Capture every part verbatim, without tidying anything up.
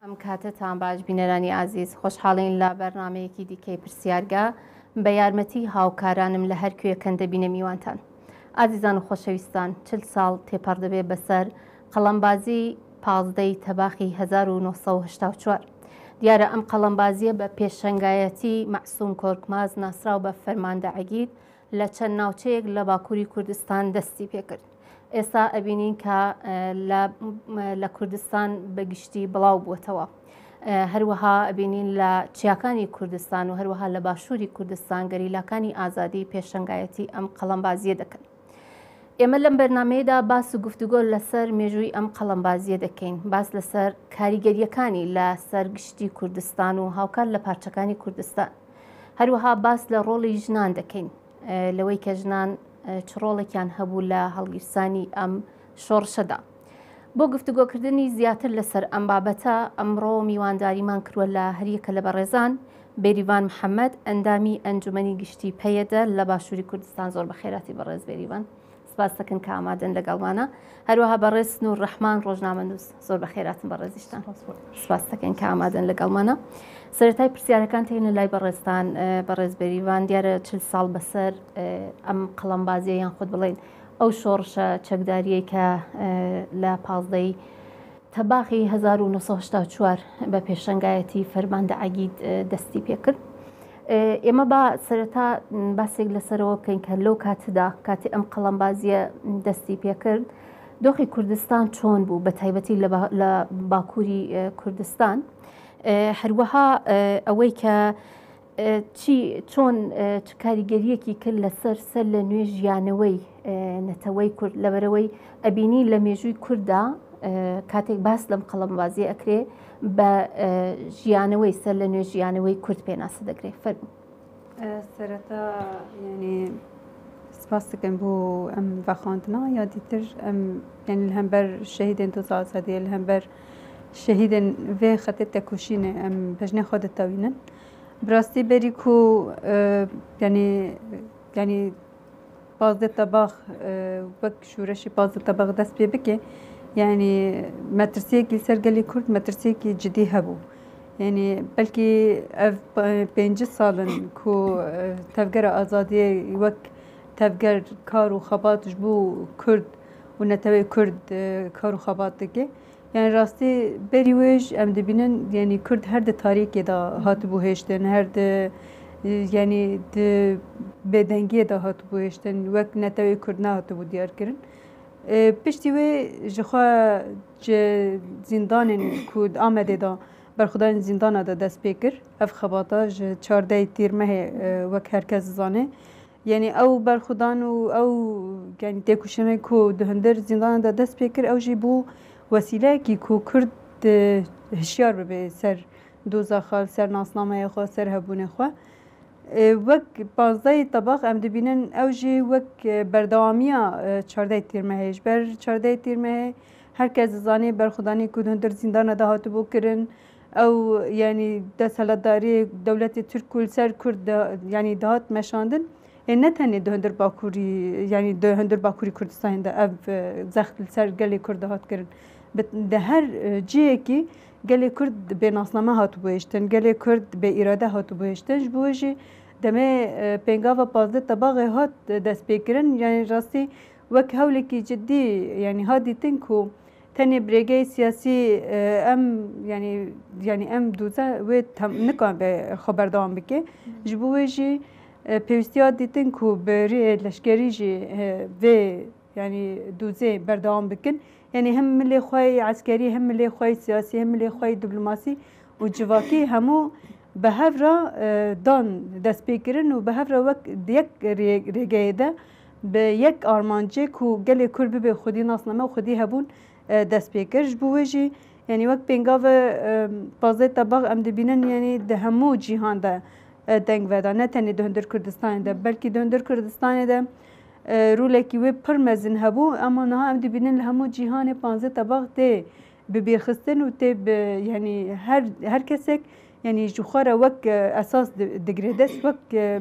ئەم کاتتان باش بینەرانی ئازیز خۆشحاڵین لە بەرنامەیەکی دیکەی پرسیارگا بە یارمەتی هاوکارانم لە هەر کوێکەن دەبینە میوانتان. ئازیزان و خۆشەویستان، چل ساڵ تێپەڕ دەبێ بەسەر قەڵەمبازی پازدەی تەباخی هەزار و نۆ سەد و هەشتا و چوار. دیارە ئەم قەڵەمبازیە بە پێشەنگایەتی مەعسووم کۆرکماز ناسراو بە فەرماندە عەگید لە چەند ناوچەیەک لە باکووری کوردستان دەستی پێکرد. ئێستا ئەبینین کە لە کوردستان بەگشتی بڵاو بووتەوە. هەروەها ئەبینین لە چیاکانی کوردستان و هەروەها لە باشووری کوردستان گەریلاکانی ئازادی پێشەنگایەتی ئەم قەڵەمبازیە دەکەن. ئێمە لەم بەرنمەیەدا باس و گفتوگۆ لەسەر مێژووی ئەم قەڵەمبازیە دەکەین، باس لەسەر کاریگەریەکانی لە سەرگشتی کوردستان و هاوکار لە پارچەکانی کوردستان. هەروەها باس لە ڕۆڵی ژنان دەکەین، لەوەی کە ژنان چڕۆڵێکیان هەبوو لە هەڵگیرسانی ئەم شۆڕشەدا. بۆ گفتوگۆکردنی زیاتر لەسەر ئەم بابەتە ئەمڕۆ میوانداریمان کردووە لە هەریەکە لە بەڕێزان بێریڤان محەممەد، ئەندامی ئەنجومەنی گشتی پەیەدە لە باشووری کوردستان. زۆر بە خێراتی بەڕێز بێریڤان، سپاس دەکەن کە ئامادەن لەگەڵمانە. هەروەها بەڕێز سنوور ڕەحمان ڕۆژنامەنووس، زۆر بە خێراتن بەڕێزیشتان، سپاس دەکەن کە ئامادەن لەگەڵمانە. سەرەتای پرسیارەکان تێنە لای بەڕێستان. بەڕێز بێریڤان، دیارە چل ساڵ بەسەر ئەم قەڵەمبازیە یان خۆت بڵێن ئەو شۆڕشە چەکداریەی کە لە پازدەی تەباخی هەزار و نۆ سەد و هەشتا و چوار بە پێشەنگایەتی فەرماندە عەگید دەستی پێکرد. ئێمە با سەرەتا باسێک لەسەرەوە بکەین کە لەو کاتدا کاتی ئەم قەڵەمبازیە دەستی پێکرد دۆخی کوردستان چۆن بوو، بە تایبەتی لە باکووری کوردستان. هەروەها ئەوەی کە چی چۆن چ کاریگەریەکی کرد لەسەر سەر لە نوێ ژیانەوەی نەتەوەی کورد، لەبەرەوەی ئەبینی لە مێژووی کووردا کاتێک باس لەم قەڵەمبازیە ئەکرێ بە ژیانەوەی سەر لە نوێ ژیانەوەی کورد پێناسە دەگرێت. فەرموو. سەرەتا ینی سپاس دەکەم بۆ ئەم بەخواندنا یادیتر ئەم ینی هەمبەر شەهیدên doza azadiye li hember şehîdên vê xetê tekoşînê em pejnê xwe ditewînin. Bi rastî berî ku yanî yanî pazdeh tebax wek şûreşê pazdeh tebax dest pê bike, yanî metirsiyekî ser gelê Kurd metirsiyekî cidî hebû. Yanî belkî ev pêncî salin ku tevgera azadiyê wek tevger kar û xebat ji bo Kurd û netewê Kurd kar û xebat dike. Yani rastî berî wê em dibînin yanî Kurd her di tarîkê da hatibû hêştin, her di yanî di bêdengiyê da hatibû hêştin, wek netewê Kurd nehatibû diyarkirin. Piştî wê ji xwe ji zîndanên ku di Amedê da berxwedanên zîndana da dest pê kir. Ev xebata ji çardehê tîrmehê wek herkes dizane. Yani ew berxwedan û ew yanî têkoşînê ku di hundir zîndana da dest pê kir, ew jî bû wesileyekî ku Kurd hişyar bibe ser doza xwe, ser nasnameya xwe, ser hebûnê xwe. Wek pazdehê tebax em dibînin ew jî wek berdewamiya çardehê tîrmehê ji ber çardehê tîrmehê herkes dizanê berxwedanê ku di hundir zîndana da hatibû kirin. Ew yanî desthilatdariyê dewletê Tirk û li ser Kurd yanî dihat meşandin. E ne tenê di hundir Bakurî yanî di hundir Bakurî Kurdistanê de ev zext li ser gelê Kurd dihat kirin. Di her ciyekî gelê Kurd bênasname hatibû hêştin, gelê Kurd bê îrade hatibû hêştin. Ji bo wê jî demê pêngava pazdeh tebaxê hat destpêkirin. Yani rastî wek hewlekî ciddî yani hat dîtin ku tenê birêgehê siyasî em yani yani em doze wê nikabe xwe berdewam bike. Ji bo wê jî pêwîstî hat dîtin ku bi rêyê leşkerî jî vê yani dozê berdewam bikin. Yani hem milê xwe eskerî, hem milê xwe siyasî, hem milê xwe diplomasî û civakî hemû bi hev re dan dest pêkirin û bi hev re wek yek rêgehê de bi yek armancê ku gelê Kurd bibe xwedî nasname û xwedî hebûn dest pêkir. Ji bo wê jî yani wek pêngava pazdeh tebax em dibînin yani di hemû cîhan de deng veda, ne tenê di hundir Kurdistanê de belkî di hundir Kurdistanê de rolekî wê pir mezin hebû, ama niha em dibînin li hemû cîhanê pazdeh tebax tê bi bêrxistin û tê bi yanî her her kesek yanî ji xwe re wek esas digire dest, wek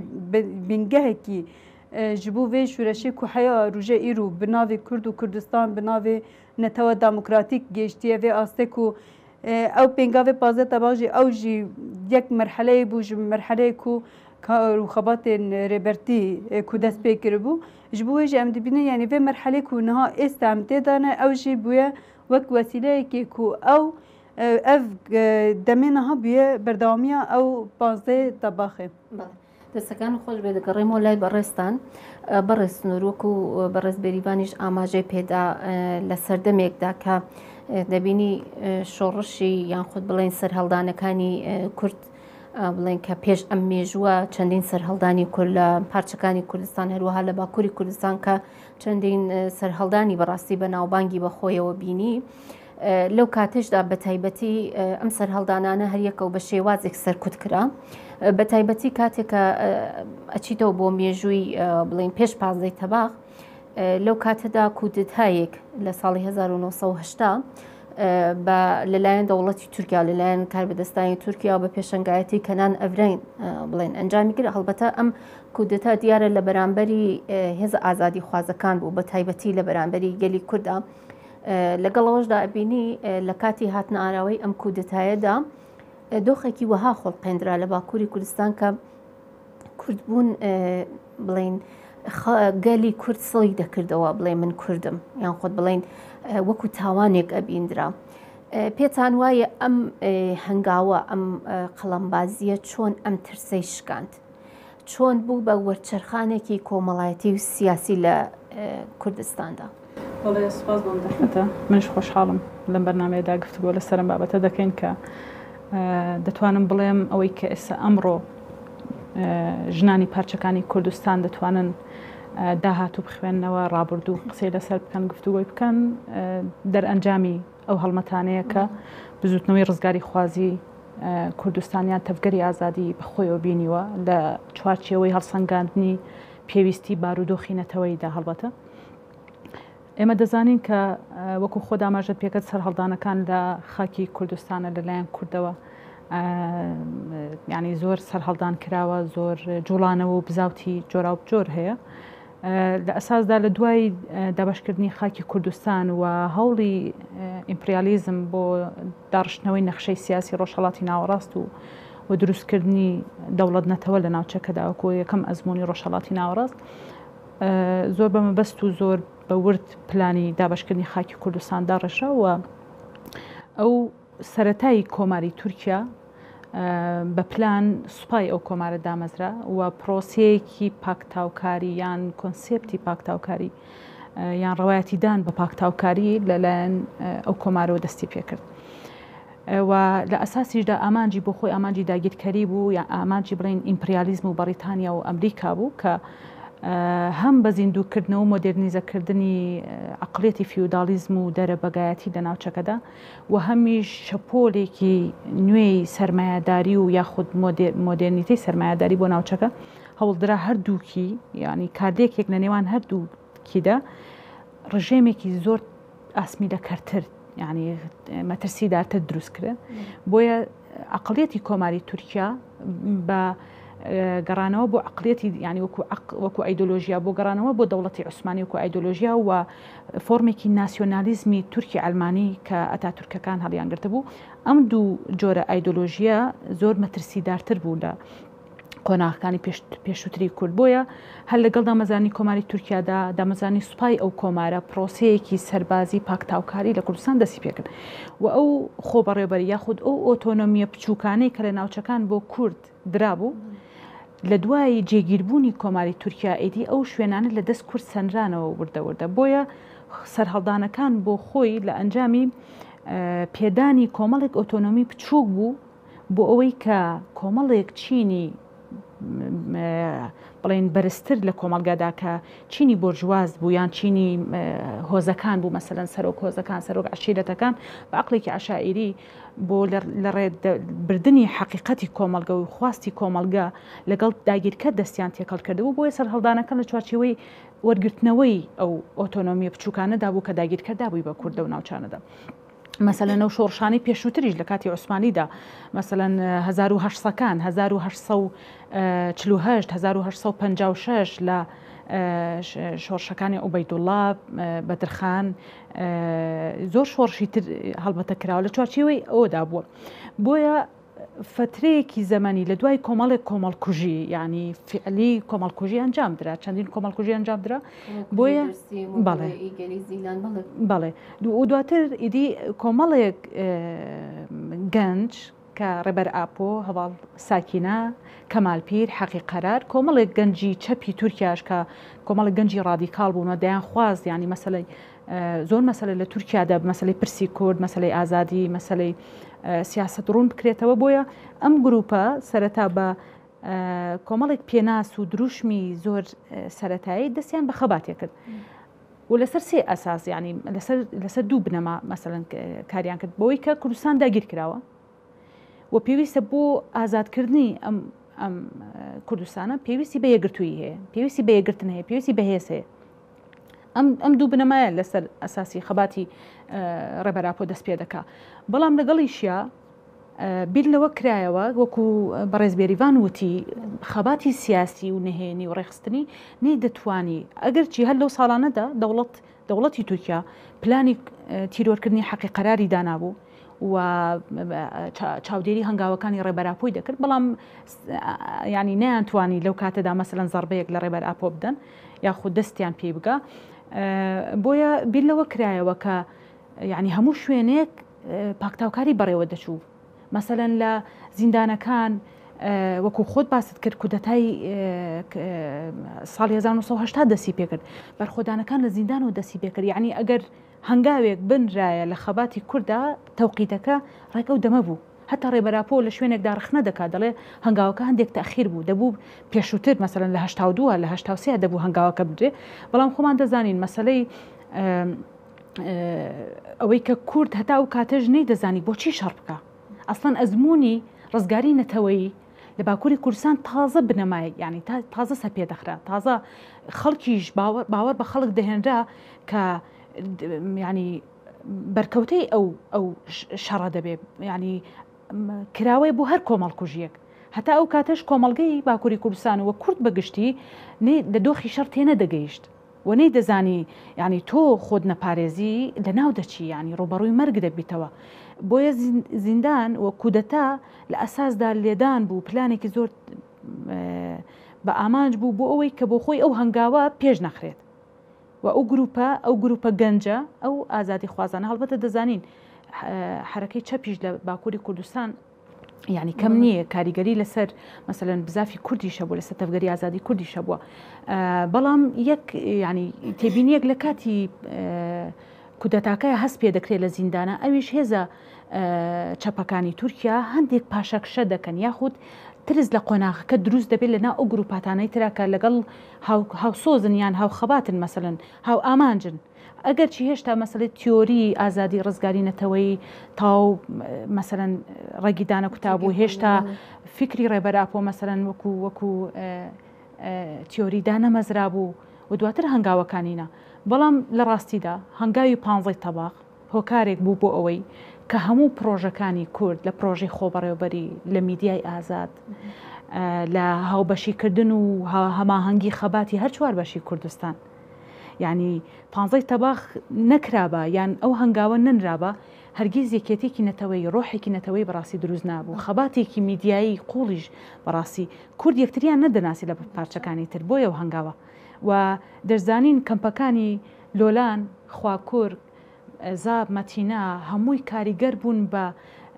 bîngehekî ji bo vê şûreşê ku heya rûjê îro bi navê Kurd û Kurdistan bi navê netewe demokratîk gêştiye vê astê ku ئەو پێنگاوێ پازە تەباژی ئەو ژی یەک مرحلەیە بوو ji مرحلەیە ku rûxebatên rêbertî ku dest pê kiribû ji bo wê jî em dibînin yanî vê merhelê ku niha êsta em tê dane ew jî bûye wek wesileyekê ku ew ev demê niha bûye berdewamiya ew panzdeh debaxê. دەستەکان خۆش بێ دەگەڕێمەوە لای بەڕێستان بەڕێز نوروک و بەڕێز بێریبانیش ئاماژەی پێدا لە سەردەمێکدا کە دەبینی شۆڕشی یان خودت بڵێن سەرهەڵدانەکانی کورد بڵێن کە پێش ئەم مێژووە چەندین سەرهەڵدانی کورد لە پارچەکانی کوردستان هەروەها لە باکووری کوردستان کە چەندین سەرهەڵدانی بەڕاستی بە ناوبانگی بەخۆیەوە بینی لەو کاتێشدا بە تایبەتی ئەم سەرهەڵدانانە هەریەکە و بە شێوازێک سەرکوت کرا بە تایبەتی کاتێکە ئەچیتەوە بۆ مێژووی بڵێن پێش پازدەی تەباغ لەو کاتەدا کودتایەک لە ساڵی هەزار و نۆسەد و هەشتا بە لەلایەن دەوڵەتی تورکیا لەلایەن کاربەدەستانی تورکیا بە پێشنگایەتی کەنان ئەڤرین بڵێن ئەنجامی کرد هەڵبەتە ئەم کودتا دیارە لە بەرامبەری هێز ئازادی خوازەکان بوو بە تایبەتی لە بەرامبەری گەلی کووردا لەگەڵەوەشدا ئەبینی لە کاتی هاتنە ئاراوەی ئەم کودتایەدا دۆخێکی وەها خۆڵقێنرا لە باکووری کوردستان کە کوردبوون بڵێن گەلی کورد سڵی دەکردەوە بڵێ من کوردم یان خۆت بڵێن وەکو تاوانێک ئەبیندرا پێتان وایە ئەم هەنگاوە ئەم قەڵەمبازیە چۆن ئەم ترسەی شکاند چۆن بوو بە وەرچەرخانێکی کۆمەڵایەتی و سیاسی لە کوردستاندا وڵێ سوپاس بۆم دەکەتە منش خۆشحاڵم لەم بەرنامەیەدا گفتوگۆ لە سەرم بابەتە دەکەین کە دەتوانم بڵێم ئەوەی کە ئێستا ئەمڕۆ ژنانی پارچەکانی کوردستان دەتوانن داهاتوو بخوێننەوە ڕابردوو قسەی لەسەر بکەن گفتوگۆی بکەن دەرئەنجامی ئەو هەڵمەتانەیە کە بزوتنەوەی ڕزگاری خوازی کوردستانیان تەفگەری ئازادی بەخۆیەوە بینیوە لە چوارچێوەی هەڵسەنگاندنی پێویستی بارودۆخی نەتەوەیدا هەڵبەتە ئێمە دەزانین کە وەکو خۆ داماژە پێکەت سەرهەڵدانەکان لە خاکی کوردستانە لەلایەن کوردەوە ینی زۆر سەرهەڵدان کراوە زۆر جوڵانەوە و بزاوتی جۆرا و جۆر هەیە لە ئەساسدا لە دوای دابشکردنی خاکی کوردستان و هەوڵی ئیمپریالیزم بۆ داڕشتنەوەی نەخشەی سیاسی ڕۆژهەڵاتی ناوەڕاست و و دروستکردنی دەوڵەت نەتەوە لە ناوچەکەدا وەکو یەکەم ئەزمموی ڕۆژهەڵاتی ناوەڕاست زۆر بەمەبەست و زۆر بە ورد پلانی دابشکردنی خاکی کوردستان داڕێژراوە ئەو سەرەتایی کۆماری تورکیا بە پلان سوپای ئەو کۆمارە دامەزرا و پرۆسەیەکی پاکتاوکاری یان کۆنسێپتی پاکتاوکاری یان ڕەوایەتیدان بە پاکتاوکاری لەلایەن ئەو کۆمارەوە دەستی پێکرد و لە ئەساسیشدا ئامانجی بۆ خۆی ئامانجی داگیرکەری بوو یا ئامانجی بڵین ئیمپریالیزم و بەریتانیا و ئەمریکا بوو کە هەم بە زیندووکردنەوە و مۆدرنیزەکردنی عقلێتی فیودالیزم و دەرە بەگایەتی لە ناوچەکەدا و هەمیش شەپۆلێکی نوێی سەرمایهداری و یاخود مۆدرنیتەی سەرمایهداری بۆ ناوچەکە هەوڵدرا هەردووکی ینی کاردێکێک لە نێوان هەردووکیدا ڕژێمێکی زۆر ئاسمی لەکەرتر ینی مەترسیدارتر دروستکرێت بۆیە عقلێتی کۆماری تورکیا بە گەڕانەوە بۆ عقلێتی ینی وەکو ئایدۆلۆژیا بۆ گەڕانەوە بۆ دەوڵەتی عوسمانی وەکو ئایدۆلۆژیا و فۆرمێکی ناسیۆنالیزمی تورکی ئەلمانی کە ئەتاتورکەکان هەڵیانگرتە بوو ئەم دوو جۆرە ئایدۆلۆژیا زۆر مەترسیدارتر بوو لە کۆناغەکانی پێشووتری کورد بۆیە هەر لەگەڵ دامەزانی کۆماری تورکیادا دامەزانی سوپای ئەو کۆمارە پرۆسەیەکی سەربازی پاکتاوکاری لە کوردستان دەستی پێکرد و ئەو خۆبەڕێبەری یاخود ئەو ئۆتۆنۆمیە بچووکانەی کە لە ناوچەکان بۆ کورد درابوو لە دوای جێگیربوونی کۆماری تورکیا ئیدی ئەو شوێنانە لە دەست کورد سەنرانەوە وردەوردە بۆیە سەرهەڵدانەکان بۆ خۆی لە ئەنجامی پێدانی کۆمەڵێک ئۆتۆنۆمی بچووک بوو بۆ ئەوەی کە کۆمەڵێک چینی بڵێن بەرزتر لە کۆمەلگادا کە چینی بۆرژواز بوو یان چینی هۆزەکان بوو مەسەلەن سەرۆک هۆزەکان سەرۆک عشیرەتەکان بە عقلێکی عەشائیری بۆ لە ڕێبردنی حەقیقەتی کۆمەلگە و خواستی کۆمەلگا لەگەڵ داگیرکە دەستیان تێکەڵ کردەوە بۆیە سەرهەڵدانەکان لە چوارچێوەی وەرگرتنەوەی ئەو ئۆتۆنۆمیە بچووکانەدا بوو کە داگیرکەدا بووی بە کوردە و ناوچانەدا مەسەلەن ئەو شۆڕشانی پێشووتریش لە کاتی عوسمانیدا مەسەلەن هەزار و هەشت سەدەکان هەزار و هەشت سەد و چل و هەشت هەزار و هەشت سەد و پەنجا و شەش لە شۆڕشەکانی عوبەیدوڵڵا بەدرخان زۆر شۆڕشی تر هەڵبەتە کراوە لە چوارچێوەی ئەوەدا بووە بۆیە فترەیەکی زەمانی لە دوای کۆمەڵێک کۆمەڵکوژی ینی فعلی کۆمەڵکوژی ئەنجام درا چەندین کۆمەڵکوژی ئەنجام درا بۆیە بەڵێ و دواتر ئیدی کۆمەڵێک گەنج کە ڕێبەر ئاپۆ هەواڵ ساکینە کەمالپیر حەقی قەرار کۆمەڵێک گەنجی چەپی تورکیاش کە کۆمەڵی گەنجی ڕادیکاڵ بوونە دەیان خواست ینی مەسلەی زۆر مەسلە لە تورکیادا مەسلەی پرسی کورد مەسلەی ئازادی مەسلەی سیاست ڕوون بکرێتەوە بۆیە ئەم گروپە سەرەتا بە کۆمەڵێک پێناس و دروشمی زۆر سەرەتایی دەستیان بە خەباتێ کرد و لەسەر سێ ئەساس ینی لەسەر دوو بنەما مەسەڵەن کاریان کرد بۆی کە کوردستان داگیر کراوە و پێویستە بۆ ئازادکردنی ئەم ئەم کوردستانە پێویستی بە یەکگرتووی هەیە پێویستی بە یەکگرتن هەیە پێویستی بەهێز هەیە ئەم دوو بنەمایە لەسەر ئەساسی خەباتی ڕێبەراپۆ دەست پێ دەکا بەڵام لەگەڵیشیە بیر لەوە کرایەوە وەکو بەڕێزبێریڤان وتی خەباتی سیاسی و نهێنی و ڕێخستنی نەی دەتوانی ئەگەر چی هەر لەو ساڵانەدا دەوڵەت دەوڵەتی تورکیا پلانی تیرۆرکردنی حەقی قەراری دانابوو و چاودێری هەنگاوەکانی ڕێبەراپۆی دەکرد بەڵام ینی نەیانتوانی لەو کاتەدا مەسەلەن زەربەیەک لە ڕێبەراپۆ بدەن یاخود دەستیان پێ بگە بۆیە بیر لەوە کرایەوە کە ینی هەموو شوێنێک پاکتاوکاری بەڕێوە دەچوو مەسەلەن لە زیندانەکان وەکو خۆت باست کرد کودەتای ساڵی هەزار و نۆ سەد و هەشتا دەسی پێکرد بەرخۆدانەکان لە زیندان و دەسی پێکرد یعنی ئەگەر هەنگاوێک بنرایە لە خەباتی کووردا تەوقیتەکە ڕێکە و دەمە بوو هەتا ڕێبەراپۆ لە شوێنێکدا ڕخنە دەکات دەڵێ هەنگاوەکە هەندێک تەخیر بوو دەبوو پێشووتر مەسەلەن لە هەشتا و دووە لە هەشتا و سێ دەبوو هەنگاوەکە بدرێ بەڵام خۆمان دەزانین مەسەلەی ئەوەی کە کورد هەتا و کاتەژ نەی دەزانی بۆچی شەڕ بکە ئەسڵەن ئەزمموی ڕزگاری نەتەوەیی لە باکووری کوردستان تازە بنەمای ینی تازە سەپێ دەخرا تازە خەڵکیش باوەڕ بە خەڵک دەهێنرا کە ینی بەرکەوتەی ئەو ئەو شەڕە دەبێ ینی کراوەی بۆ هەر کۆمەڵکوژیەک هەتا ئەو کاتەش کۆمەڵگەی باکووری کوردستان وە کورد بەگشتی لە دۆخی شەڕ تێنە دەگەیشت و نەی دەزانی ینی تۆ خۆت نەپارێزی لە ناو دەچی ینی ڕۆبەڕووی مەرگ دەبیتەوە بۆیە زیندان وە کودەتا لە ئەساسدا لێدان بوو پلانێکی زۆر بە ئامانج بوو بۆ ئەوەی کە بۆ خۆی ئەو هەنگاوە پێش نەخرێت و ئەو گروپە ئەو گروپە گەنجە ئەو ئازادی خوازانە هەڵبەتە دەزانین حرەکەی چەپیش لە باکووری کوردستان یعنی کەم نییە کاریگەری لەسەر مەسەلەن بزافی کوردیشە بوو لەسەر تەفگەری ئازادی کوردیشە بووە بەڵام یەک ینی تێبینیەک لە کاتی کودەتاکەیە هەست پێ دەکرێت لە زیندانە ئەویش هێزە چەپەکانی تورکیا هەندێک پاشەکشە دەکەن یاخود ترس لە قۆناغەکە دروست دەبێت لە ناو ئەو گروپاتانەی تراکە لەگەڵ هاوسۆزن یان هاو خەباتن مەسەلەن هاو ئامانجن ئەگەر چی هێشتا مەسەلەی تیۆری ئازادی ڕزگاری نەتەوەی تاو مەسەلەن ڕێگیدانە کوتابوو هێشتا فکری ڕێبەراپۆ مەسەلەن وەکو وەکو تیۆریدا نەمەزرا بوو و دواتر هەنگاوەکانینە بەڵام لە ڕاستیدا هەنگاوی پانزەی تەباق هۆکارێک بوو بۆ ئەوەی کە هەموو پرۆژەکانی کورد لە پرۆژەی خۆبەڕێوەبەری لە میدیای ئازاد لە هاوبەشیکردن و هەماهەنگی خەباتی هەر چوار بەشی کوردستان یعنی پانزەی تەباق نەکرابە یان ئەو هەنگاوە نەنرابە هەرگیز یەکێتێکی نەتەوەی ڕۆحێکی نەتەوەی بەڕاستی دروست نابوو خەباتێکی میدیایی قوڵیش بەڕاستی کورد یەکتریان نەدەناسی لە پارچەکانی تر بۆیە و هەنگاوە و دەرزانین کەمپەکانی لۆلان خواکوور زاب مەتینا هەمووی کاریگەر بوون بە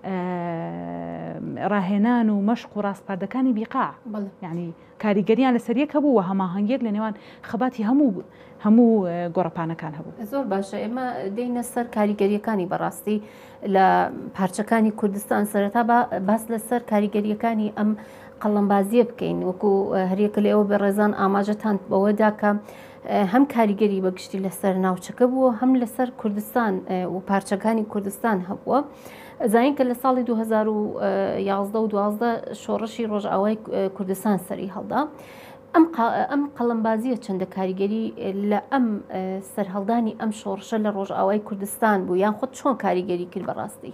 ڕاهێنان و مەشق و ڕاستپاردەکانی بیقاع یعنی کاریگەریان لەسەر یەک هەبوو و هەماهەنگێک لە نێوان خەباتی هەموو هەموو گۆڕەپانەکان هەبوو زۆر باشە ئێمە دێنە سەر کاریگەریەکانی بەڕاستی لە پارچەکانی کوردستان سەرەتا باس لەسەر کاریگەریەکانی ئەم قەڵەمبازیە بکەین وەکو هەرێکە لێ ئەوە بە ڕێزان ئاماژەتان بەوەدا کە هەم کاریگەری بەگشتی لەسەر ناوچەکە بووە هەم لەسەر کوردستان و پارچەکانی کوردستان هەبووە زانین کە لە ساڵی دوو هەزار و یازدە و دوازدە شۆڕشی ڕۆژئاوای کوردستان سەری هەڵدا ئەم قەڵەمبازیە چەندە کاریگەری لە ئەم سەرهەڵدانی ئەم شۆڕشە لە ڕۆژئاوای کوردستان بوو یان خۆت چۆن کاریگەری کرد بەڕاستی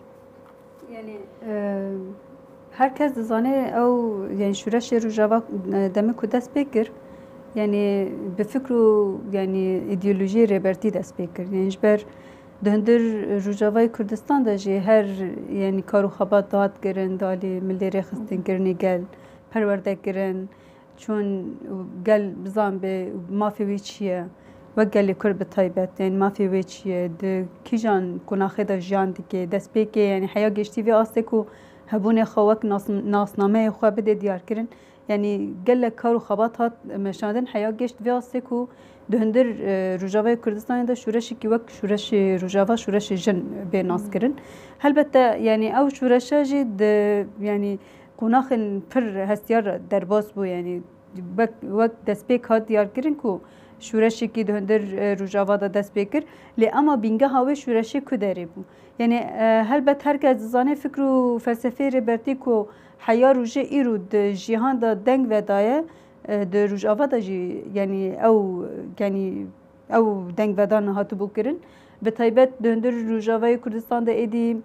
هەر کەس دەزانێت ئەو یان شورەشی ڕۆژاوا دەمە و دەست پێ کرد يعني بفكروا يعني ایدئولوژی رهبرتی دست بکرد یعنی جبر دهندر روجاوای کردستان دا جی هر يعني کارو خبات داد گرن دالی ملی رخستن گرنی گل پرورده گرن چون گل بزن به مافی چیه و گلی کرد به تایبت یعنی مافی وی چیه ده کیجان کناخه دا جان دیگه دست بکه یعنی حیا گشتی وی آسته کو هبون خواک ناس ناسنامه خوا بده دیار کرن یعنی گل کارو خبات هات مشاندن حیا گشت وی آسته کو دهندر روجاوای کردستان دا شورشی کی وقت شورش روجاوا شورش جن به ناس کرن البته یعنی او شورش جد یعنی کناخن پر هستیار درباس بو یعنی وقت دست پیک هات دیار کرن کو شورشی کی دهندر روجاوا دا دست پیکر لی اما بینگه هاوی شورشی کدری بو یعنی البته هر کس زانه فکر و فلسفه ربرتی کو حیا روجه ایرو د جهان دا دنگ و دایه د روجاوا دا جی یعنی او یعنی او دنگ و دان هاتو بو کرن به تایبت دهندر روجاوای کردستان دا ایدی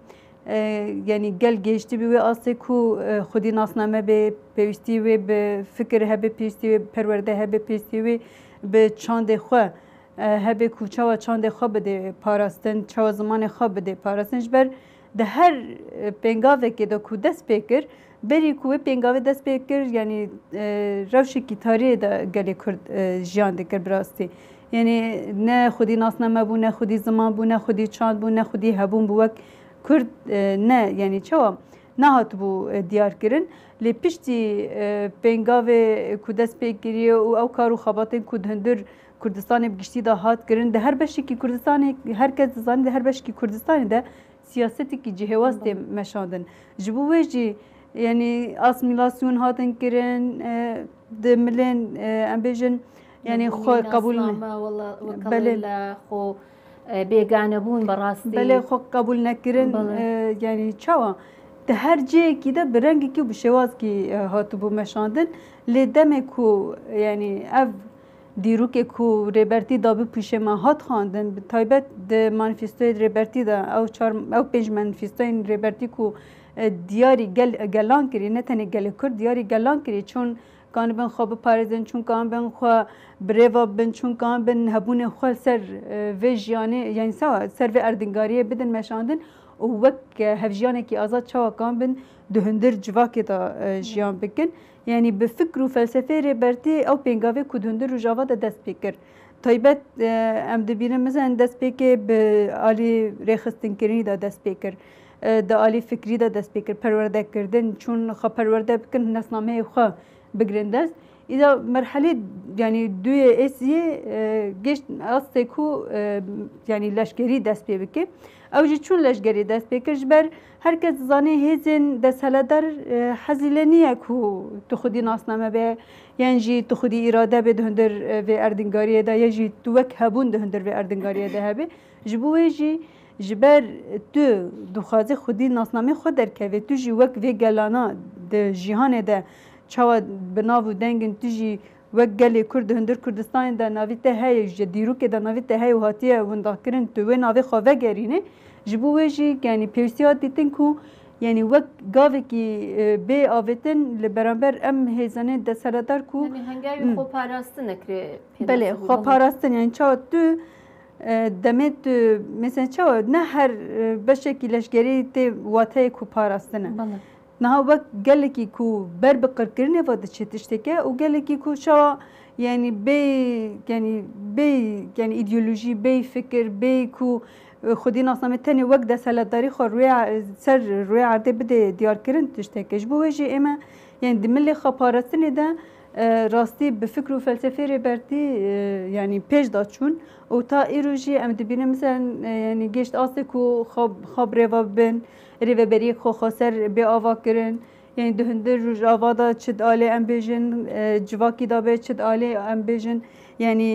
یعنی گل گشتی بی و آسه کو خودی ناسنامه به پیوستی و به فکر هبه پیوستی و پرورده هبه پیوستی و به چاند خواه هبه کو چاوا چاند خواه بده پاراستن چاوا زمان خواه بده پاراستن جبر ده هر پنگاوه که دا کو دست بکر بری کوه پنگاوه دست بکر یعنی روشی کی تاریه دا گلی کرد جیان دکر براستی یعنی نه خودی ناسنامه بو نه خودی زمان بو نه خودی چاند بو نه خودی هبون بو وک کرد نه یعنی چوا نه هات بو دیار کرن لی پشتی پنگاوه کو دست بکریه و او کارو خباتن کو دهندر کردستان بگشتی دا هات کرن ده هر بشی کی کردستان هر کس زانی ده هر بشی کی کردستان ده سیاستی کی جهواست مشاندن جبوه جی یعنی اسمیلاسیون هاتن کرن ده ملن امبیجن یعنی خو قبول بله خو بیگانه بون براستی بله خو قبول نکرن یعنی چوا ده هر جه کی ده برنگی کی بشواز کی هاتو بو مشاندن لی دمه کو یعنی اف دیروک کو ربرتی دا به پیش ما هات خواندن به تایبت ده مانیفستوی ربرتی دا او چهار او پنج مانیفستوی ربرتی کو دیاری گل گلان کری نه تنه گل کرد دیاری گلان کری چون کان بن خواب پارزن چون کان بن خو بریوا بن چون کان بن هبون خو سر ویژیانه یعنی سوا سر و اردنگاری بدن مشاندن و وک هفجیانه کی آزاد چوا کان بن دهندر جواکی دا جیان بکن یعنی به فکر و فلسفه ربرتی او پنگاوه کدهندر رو جوا دا دست بکر تایبت ام دبیرم مثلا دست بکر به آلی ریخستن کرنی دا دست بکر دا آلی فکری دا دست بکر پرورده کردن چون خوا پرورده بکن نسنامه خوا بگرند است ایدا مرحله یعنی دوی اسیه گشت استه کو یعنی لشکری دست پی بکه او جی چون لشکری دست بکر جبر هر کس زانه هیزن دست هلدر حزیلنیه کو تو خودی ناسنامه به یعنی جی تو خودی اراده به دهندر و اردنگاریه ده یا جی تو وک هبون دهندر و اردنگاریه ده هبه جبوه جی جبر تو دخوازه خودی ناسنامه خود در که تو جی وک و گلانا ده جهان ده چوا بناو دنگن تجی وک گلی کرد هندر کردستان دا ناویت های جدیرو که دا ناویت های و هاتیه وندا کرن تو و ناوی خواه گرینه جبوه جی یعنی پیوسیات دیتن کو یعنی وک گاوه کی بی آویتن لبرانبر ام هیزانه دا سردار کو یعنی هنگاوی خواه پاراستن اکره بله خواه پاراستن یعنی چوا تو دمت تو مثلا چوا نه هر بشکی لشگری تی واته کو پاراستنه نه وقت گله کی کو بر بقر کرنه و دچتشته که او گله کی کو شوا یعنی بی یعنی بی یعنی ایدئولوژی بی فکر بی کو خودی ناسنامه تنی وقت دسالتداری خو روی سر روی عرضه بده دیار کردن تشته که جبو وجه اما یعنی دمل خپارستنی ده راستی به فکر و فلسفه ربرتی یعنی پیش داد چون او تا ایروجی ام دبینه مثلا یعنی گشت آسه کو خواب خواب روا بن ریو بری خو خسر به آوا کرن یعنی دهنده روز آوا دا چد آله ام بیجن جواکی دا به چد آله ام بیجن یعنی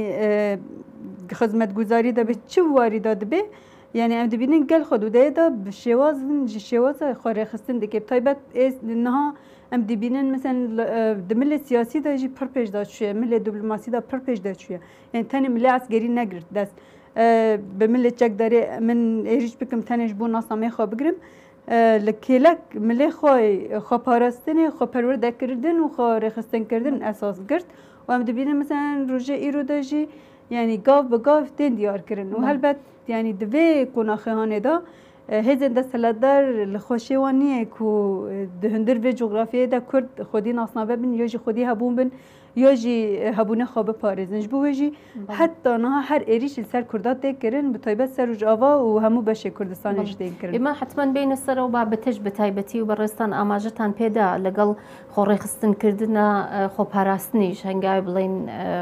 خدمت گزاری دا به چه واری داد به یعنی ام دبینن گل خود ده دا شواز شواز خاره خستن دکه تایبت از نه ام دبینن مثلا دمل سیاسی دا جی پر پیش داد شویه مل دیپلماسی دا پر پیش داد شویه یعنی تنی مل عسکری نگرد دست به مل چک داره من ایریش بکم تنش بو ناسنامه خواه بگیرم لکیلک ملی خواه خواه پارستن خواه پرورده کردن و خواه رخستن کردن اساس گرد و ئەم دەبینە مەسەن ڕۆژە ئیرۆدەژی ینی گاو بە گاو تێن دیارکردن و هەلبەت ینی divê qonaqehanêda hêzên desthilatdar li xweşêwan niye ku di hundir vê coğrafiyê de Kurd xwedî nasnabe bin ya jî xwedî hebûn bin ya jî hebûne xwe biparêzin. Ji bo wê jî heta niha her êrîş li ser Kurda tê kirin bi taybet ser Rojava û hemû beşê Kurdistanê jî tê kirin. ئێمە حتمما بینە سەرەوە با بەتەش بە تایبەتی و بەڕێستان ئاماژەتان پێدا لەگەڵ خۆڕێخستنکردنە خۆپاراستنیش هەنگاوی بڵێن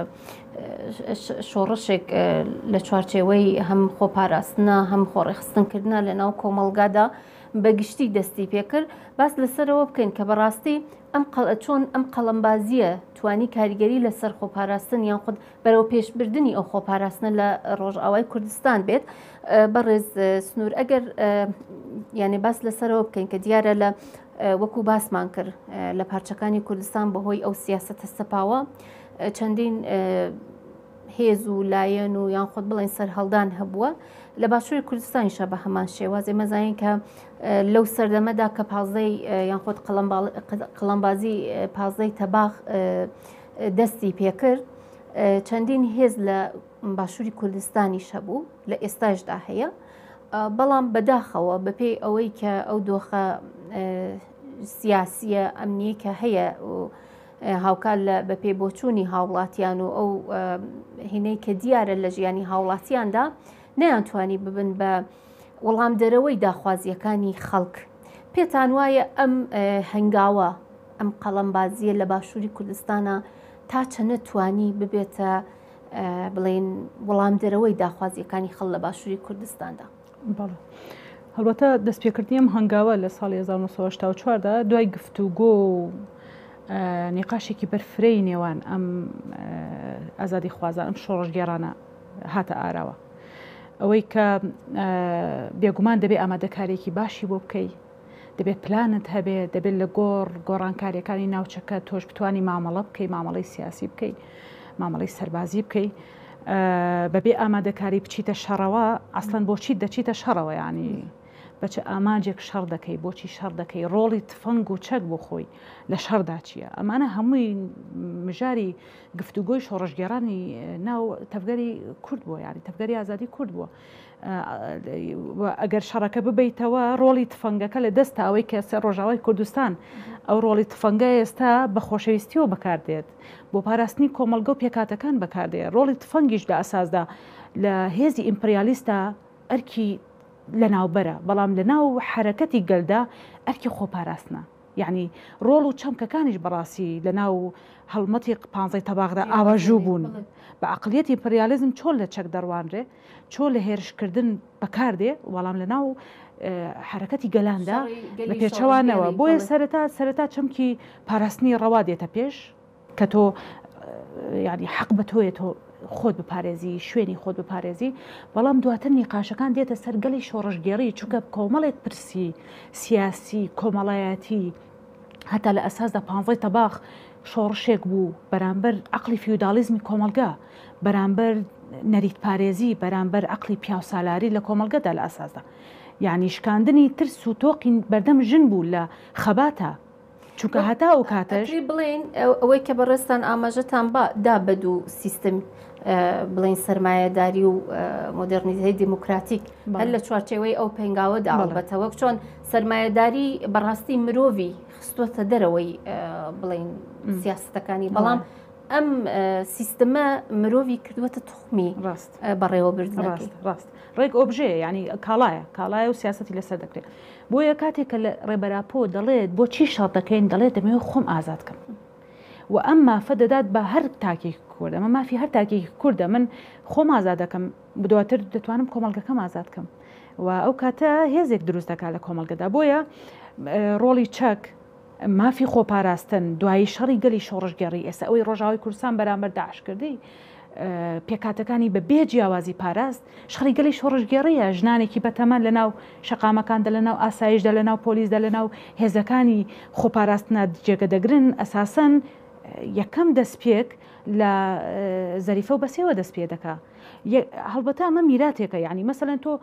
شۆڕشێک لە چوارچێوەی هەم خۆپاراستنە هەم خۆڕێخستنکردنە لە ناو کۆمەڵگادا بەگشتی دەستی پێکرد باس لەسەرەوە بکەین کە بەڕاستی ئەم چۆن ئەم قەڵەمبازیە توانی کاریگەری لەسەر خۆپاراستن یان خود بەرەو پێشبردننی ئەو خۆپاراستنە لە ڕۆژئاوای کوردستان بێت بەڕێز سنوور ئەگەر یعنی باس لەسەرەوە بکەین کە دیارە لە وەکو باسمان کرد لە پارچەکانی کوردستان بەهۆی ئەو سیاسەتە سەپاوە چەندین هێز و لایەن و یان خۆت بڵێن سەر هەڵدان هەبووە لە باشووری کوردستانیشە بە هەمان شێوازێ مەزانین کە لەو سەردەمەدا کە پازەی یان خۆت قەڵەمبازی پازەی تەباخ دەستی پێکرد چەندین هێز لە باشووری کوردستانیش هەبوو لە ئێستاشدا هەیە بەڵام بەداخەوە بەپێ ئەوەی کە ئەو دۆخە سیاسیە ئەمنیە کە هەیە هاوکار لە بەپێ بۆچوونی هاوڵاتیان و ئەو هینەی کە دیارە لە ژیانی هاوڵاتیاندا نەیانتوانی ببن بە وەڵام دەرەوەی داخوازیەکانی خەڵک پێتان وایە ئەم هەنگاوە ئەم قەڵەمبازیە لە باشووری کوردستانە تا چەنە توانی ببێتە بڵێن وەڵام دەرەوەی داخوازیەکانی خەڵ لە باشووری کوردستاندا بەڵێ هەڵبەتە دەستپێکردنی ئەم هەنگاوە لە ساڵی هەزار و نۆ سەد و هەشتا و چواردا دوای گفتوگۆ و نیقاشێکی بەرفرەی نێوان ئەم ئازادی خوازان ئەم شۆڕژگێڕانە هاتە ئاراوە ئەوەی کە بێگومان دەبێت ئامادەکاریێکی باشی بۆ بکەیت دەبێت پلانت هەبێت دەبێت لە گۆڕ گۆڕانکاریەکانی ناوچەکە تۆش بتوانی مامەڵە بکەیت مامەڵەی سیاسی بکەیت مامەڵەی سەربازی بکەیت بەبێ ئامادەکاری بچیتە شەڕەوە ئەسڵەن بۆچی دەچیتە شەڕەوە ینی بەچە ئامانجێک شەڕ دەکەی بۆچی شەڕ دەکەی ڕۆڵی تفەنگ و چەک بۆ خۆی لە شەڕدا چییە ئەمانە هەمووی مژاری گفتوگۆی شۆڕژگێڕانی ناو تەفگەری کورد بووە یاری تەفگەری ئازادی کورد بووە ئەگەر شەڕەکە ببیتەوە ڕۆڵی تفەنگەکە لە دەستە ئەوەی کە سەر ڕۆژاوای کوردستان ئەو ڕۆڵی تفەنگە ئێستا بە خۆشەویستیەوە بەکاردێت بۆ پاراستنی کۆمەلگە و پێکاتەکان بەکاردێت ڕۆڵی تفەنگیش لە ئەساسدا لە هێزی ئیمپریالیستە ئەرکی لە ناوبەرە بەڵام لە ناو حرەکەتی گەلدا ئەرکی خۆپاراستنە یعنی ڕۆڵ و چەمکەکانیش بەڕاستی لە ناو هەڵمەتی پانزەی تەباغدا ئاواژوو بوون بە عقلیەتی ئیمپریالیزم چۆن لە چەک دەڕوانرێ چۆن لە هێرشکردن بەکاردێ وەڵام لە ناو حرەکەتی گەلاندا لە پێچەوانەوە بۆیە سەرەتا سەرەتا چەمکی پاراستنی ڕەوا دێتە پێش کە تۆ ینی حەق بە تۆیە تۆ خۆت بپارێزی شوێنی خۆت بپارێزی بەڵام دواتر نیقاشەکان دێتە سەرگەلی شۆڕژگێڕی چونکە کۆمەڵێک پرسی سیاسی کۆمەڵایەتی هەتا لە ئەساسدا پانزەی تەباخ شۆڕشێک بوو بەرامبەر عقلی فیودالیزمی کۆمەلگا بەرامبەر نەریت پارێزی بەرامبەر عقلی پیاوسالاری لە کۆمەلگەدا لە ئەساسدا یعنی شکاندنی ترس و تۆقی بەردەم ژن بوو لە خەباتە چونکە هەتا ئەو کاتەش بڵێن ئەوەی کە بەڕێستان ئاماژەتان دا بەد و سیستم بڵێن سەرمایەداری و مۆدرنیزەی دیموکراتیک هەر لە چوارچێوەی ئەو پێنگاوەدا ئەڵبەتە وەک چۆن سەرمایەداری بەڕاستی مرۆڤی خستۆتە دەرەوەی بڵێن سیاستەکانی بەڵام ئەم سیستەمە مرۆڤی کردووەتە توخمی ڕاست بەڕێوەبردنەکەی ڕاست ڕێک ئۆبژێ ینی کاڵایە کاڵایە و سیاسەتی لەسەر دەکرێت بۆیە کاتێک کە لە ڕێبەراپۆ دەڵێت بۆ چی شەڕ دەکەین دەڵێت دەمەوێت خۆم ئازادکەم و ئەم مافە دەدات بە هەر تاکێک کوردە ئەمە مافی هەر تاکێکی کووردە من خۆم ئازاد دەکەم بدواتر دەتوانم کۆمەڵگەکەم ئازاد بکەم و ئەو کاتە هێزێک دروست دەکات لە کۆمەڵگەدا بۆیە ڕۆڵی چەک مافی خۆپاراستن دوایی شەڕی گەلی شۆڕژگەڕی ئێستا ئەوەی ڕۆژاوای کوردستان بەرامبەر داعشکردی پێکاتەکانی بە بێ جیاوازی پاراست شەڕی گەلی شۆڕژگەڕیە ژنانێکی بەتەمەن لە ناو شەقامەکاندا لە ناو ئاسایشدا لە ناو پۆلیسدا لە ناو هێزەکانی خۆپاراستنە جێگە دەگرن ئەساسەن یەکەم دەستپێک لە زەریفە و بەسێوە دەست پێ دەکا هەڵبەتە ئەمە میراتێکە یعنی مەسەلەن تۆ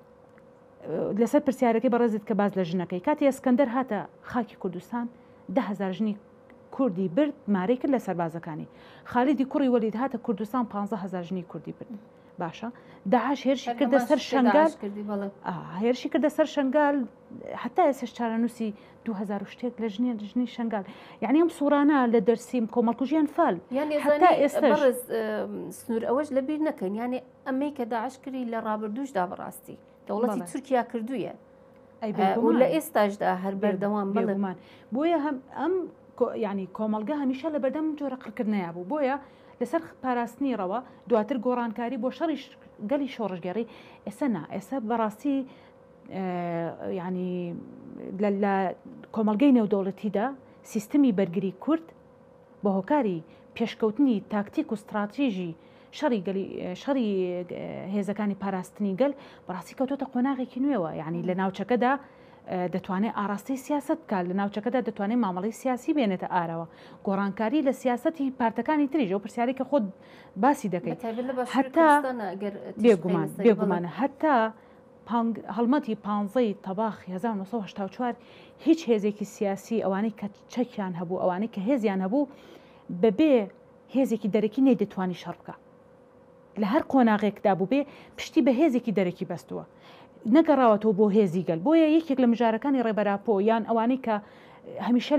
لەسەر پرسیارەکەی بەڕێزت کە باز لە ژنەکەی کاتی ئەسکەندەر هاتە خاکی کوردستان ده هەزار ژنی کوردی برد مارەی کرد لە سەربازەکانی خالیدی کوڕی وەلید هاتە کوردستان پانزە هەزار ژنی کوردی برد باشە داعش هێرشی کردە سەر شەنگال هێرشی کردە سەر شەنگال حتا ئێسش چارەنووسی دو هەزار و شتێک لە ژنی ژنی شەنگال یعنی ئەم سوورانە لە دەرسیم کۆمەڵکوژیان فال حتا ئێستا سنوور ئەوەش لەبیر نەکەن یعنی ئەمەی کە داعش کردی لە ڕابردووشدا بەڕاستی دەوڵەتی تورکیا کردوویە لە ئێستاشدا هەر بەردەوام بڵێمان بۆیە هەم ئەم ینی کۆمەلگا هەمیشە لە بەردەم جۆرە قڕکردنەیە بوو بۆیە لەسەر پاراستنی ڕەوە دواتر گۆڕانکاری بۆ شەڕی گەلی شۆڕژگەڕی ئێستا نا ئێستا بەڕاستی ینی لە کۆمەلگەی نێودەوڵەتیدا سیستمی بەرگری کورد بە هۆکاری پێشکەوتنی تاکتیک و استراتیژی شەڕی شەڕی هێزەکانی پاراستنی گەل بەڕاستی کەوتۆتە قۆناغێکی نوێەوە یعنی لە ناوچەکەدا دەتوانێت ئاراستی سیاست بکات لە ناوچەکەدا دەتوانێت مامەڵی سیاسی بێنێتە ئارەوە گۆڕانکاری لە سیاستی پارتەکانی تریژە و پرسیاری کە خۆت باسی دەکەیت هەتا بێگومان بێگومانە هەتا هەڵمەتی پانزەی تەباخ هەزار و نۆ سەد و هەشتا و چوار هیچ هێزێکی سیاسی ئەوانەی کە چەکیان هەبوو ئەوانەی کە هێزیان هەبوو بەبێ هێزێکی دەرەکی نەی دەتوانی شەڕ بکە لە هەر قۆناغێکدا بوو بێ پشتی بە هێزێکی دەرەکی بەستووە نەگەڕاوەتەوە بۆ هێزی گەل بۆیە یەکێک لە مژارەکانی ڕێبەراپۆ یان ئەوانەی کە هەمیشە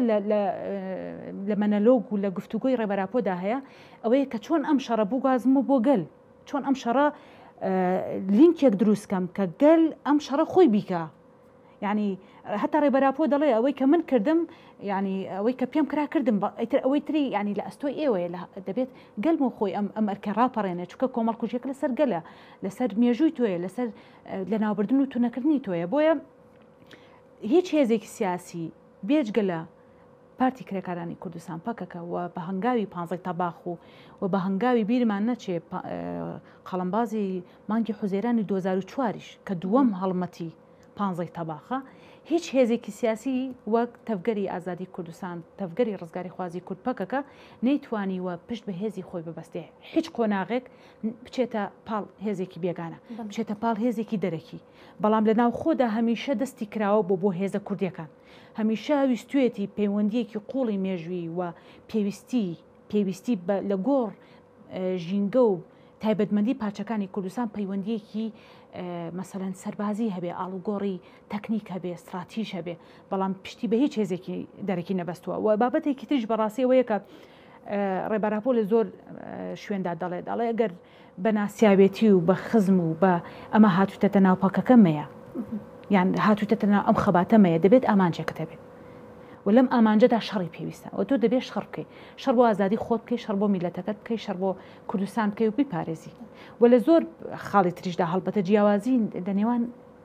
لە مەنەلۆگ و لە گفتوگۆی ڕێبەراپۆدا هەیە ئەوەیە کە چۆن ئەم شەڕە بووگازم و بۆ گەل چۆن ئەم شەڕە لینکێک دروستکەم کە گەل ئەم شەڕە خۆی بیکە یعنی هەتا ڕێبەراپۆ دەڵێ ئەوەی کە من کردم ینی ئەوەی کە پێم کرا کردم ئەیتر ئەوەی تری ینی لە ئەستۆی ئێوەیە دەبێت گەلم و خۆی ئەم ئەم ئەرکە ڕاپەڕێنێ چکە کۆمەڵکوژیەکە لەسەر گەلە لەسەر مێژووی تۆیە لەسەر لە ناوبردن و تونەکردنی تۆیە بۆیە هیچ هێزێکی سیاسی بێجگەلە پارتی کرێکارانی کوردستان پەکەکە و بە هەنگاوی پانزەی تەباخ و و بە هەنگاوی بیرمان نەچێ قەڵەمبازی مانگی حوزەیرانی دو هەزار و چواریش کە دووەم هەڵمەتی پانزەی تەباخە هیچ هێزێکی سیاسی وەک تەفگەری ئازادی کوردستان تەفگەری ڕزگاری خوازی کورد پەکەکە نەیتوانی وە پشت بە هێزی خۆی ببەستێ هیچ قۆناغێک بچێتە پاڵ هێزێکی بێگانە بچێتە پاڵ هێزێکی دەرەکی بەڵام لە ناو خۆدا هەمیشە دەستی کراوە بۆ بۆ هێزە کوردیەکان هەمیشە ویستوێتی پەیوەندیەکی قوڵی مێژووی و پێویستی پێویستی لە گۆڕ ژینگە و تایبەتمەندی پارچەکانی کوردستان پەیوەندیەکی مەسەلەن سەربازی هەبێ ئاڵوگۆڕی تەکنیک هەبێ استراتیژ هەبێ بەڵام پشتی بە هیچ هێزێکی دەرەکی نەبەستووە و بابەتێکی تریش بەڕاستیەوەیە کە ڕێبەراپۆ لە زۆر شوێندا دەڵێ دەڵێ ئەگەر بە ناسیاوێتی و بە خزم و بە ئەمە هاتووتەتە ناوپەکەکەمەیە یان هاتووتەتە ناو ئەم خەباتەمەیە دەبێت ئامانجێکت هەبێت و لەم ئامانجەدا شەڕی پێویستە و تۆ دەبێت شەڕ بکەی شەڕ بۆ ئازادی خۆت بکەی شەڕ بۆ میلەتەکەت بکەی شەڕ بۆ کوردستان بکەی و بیپارێزی و لە زۆر خاڵی تریشدا هەڵبەتە جیاوازی لە نێوان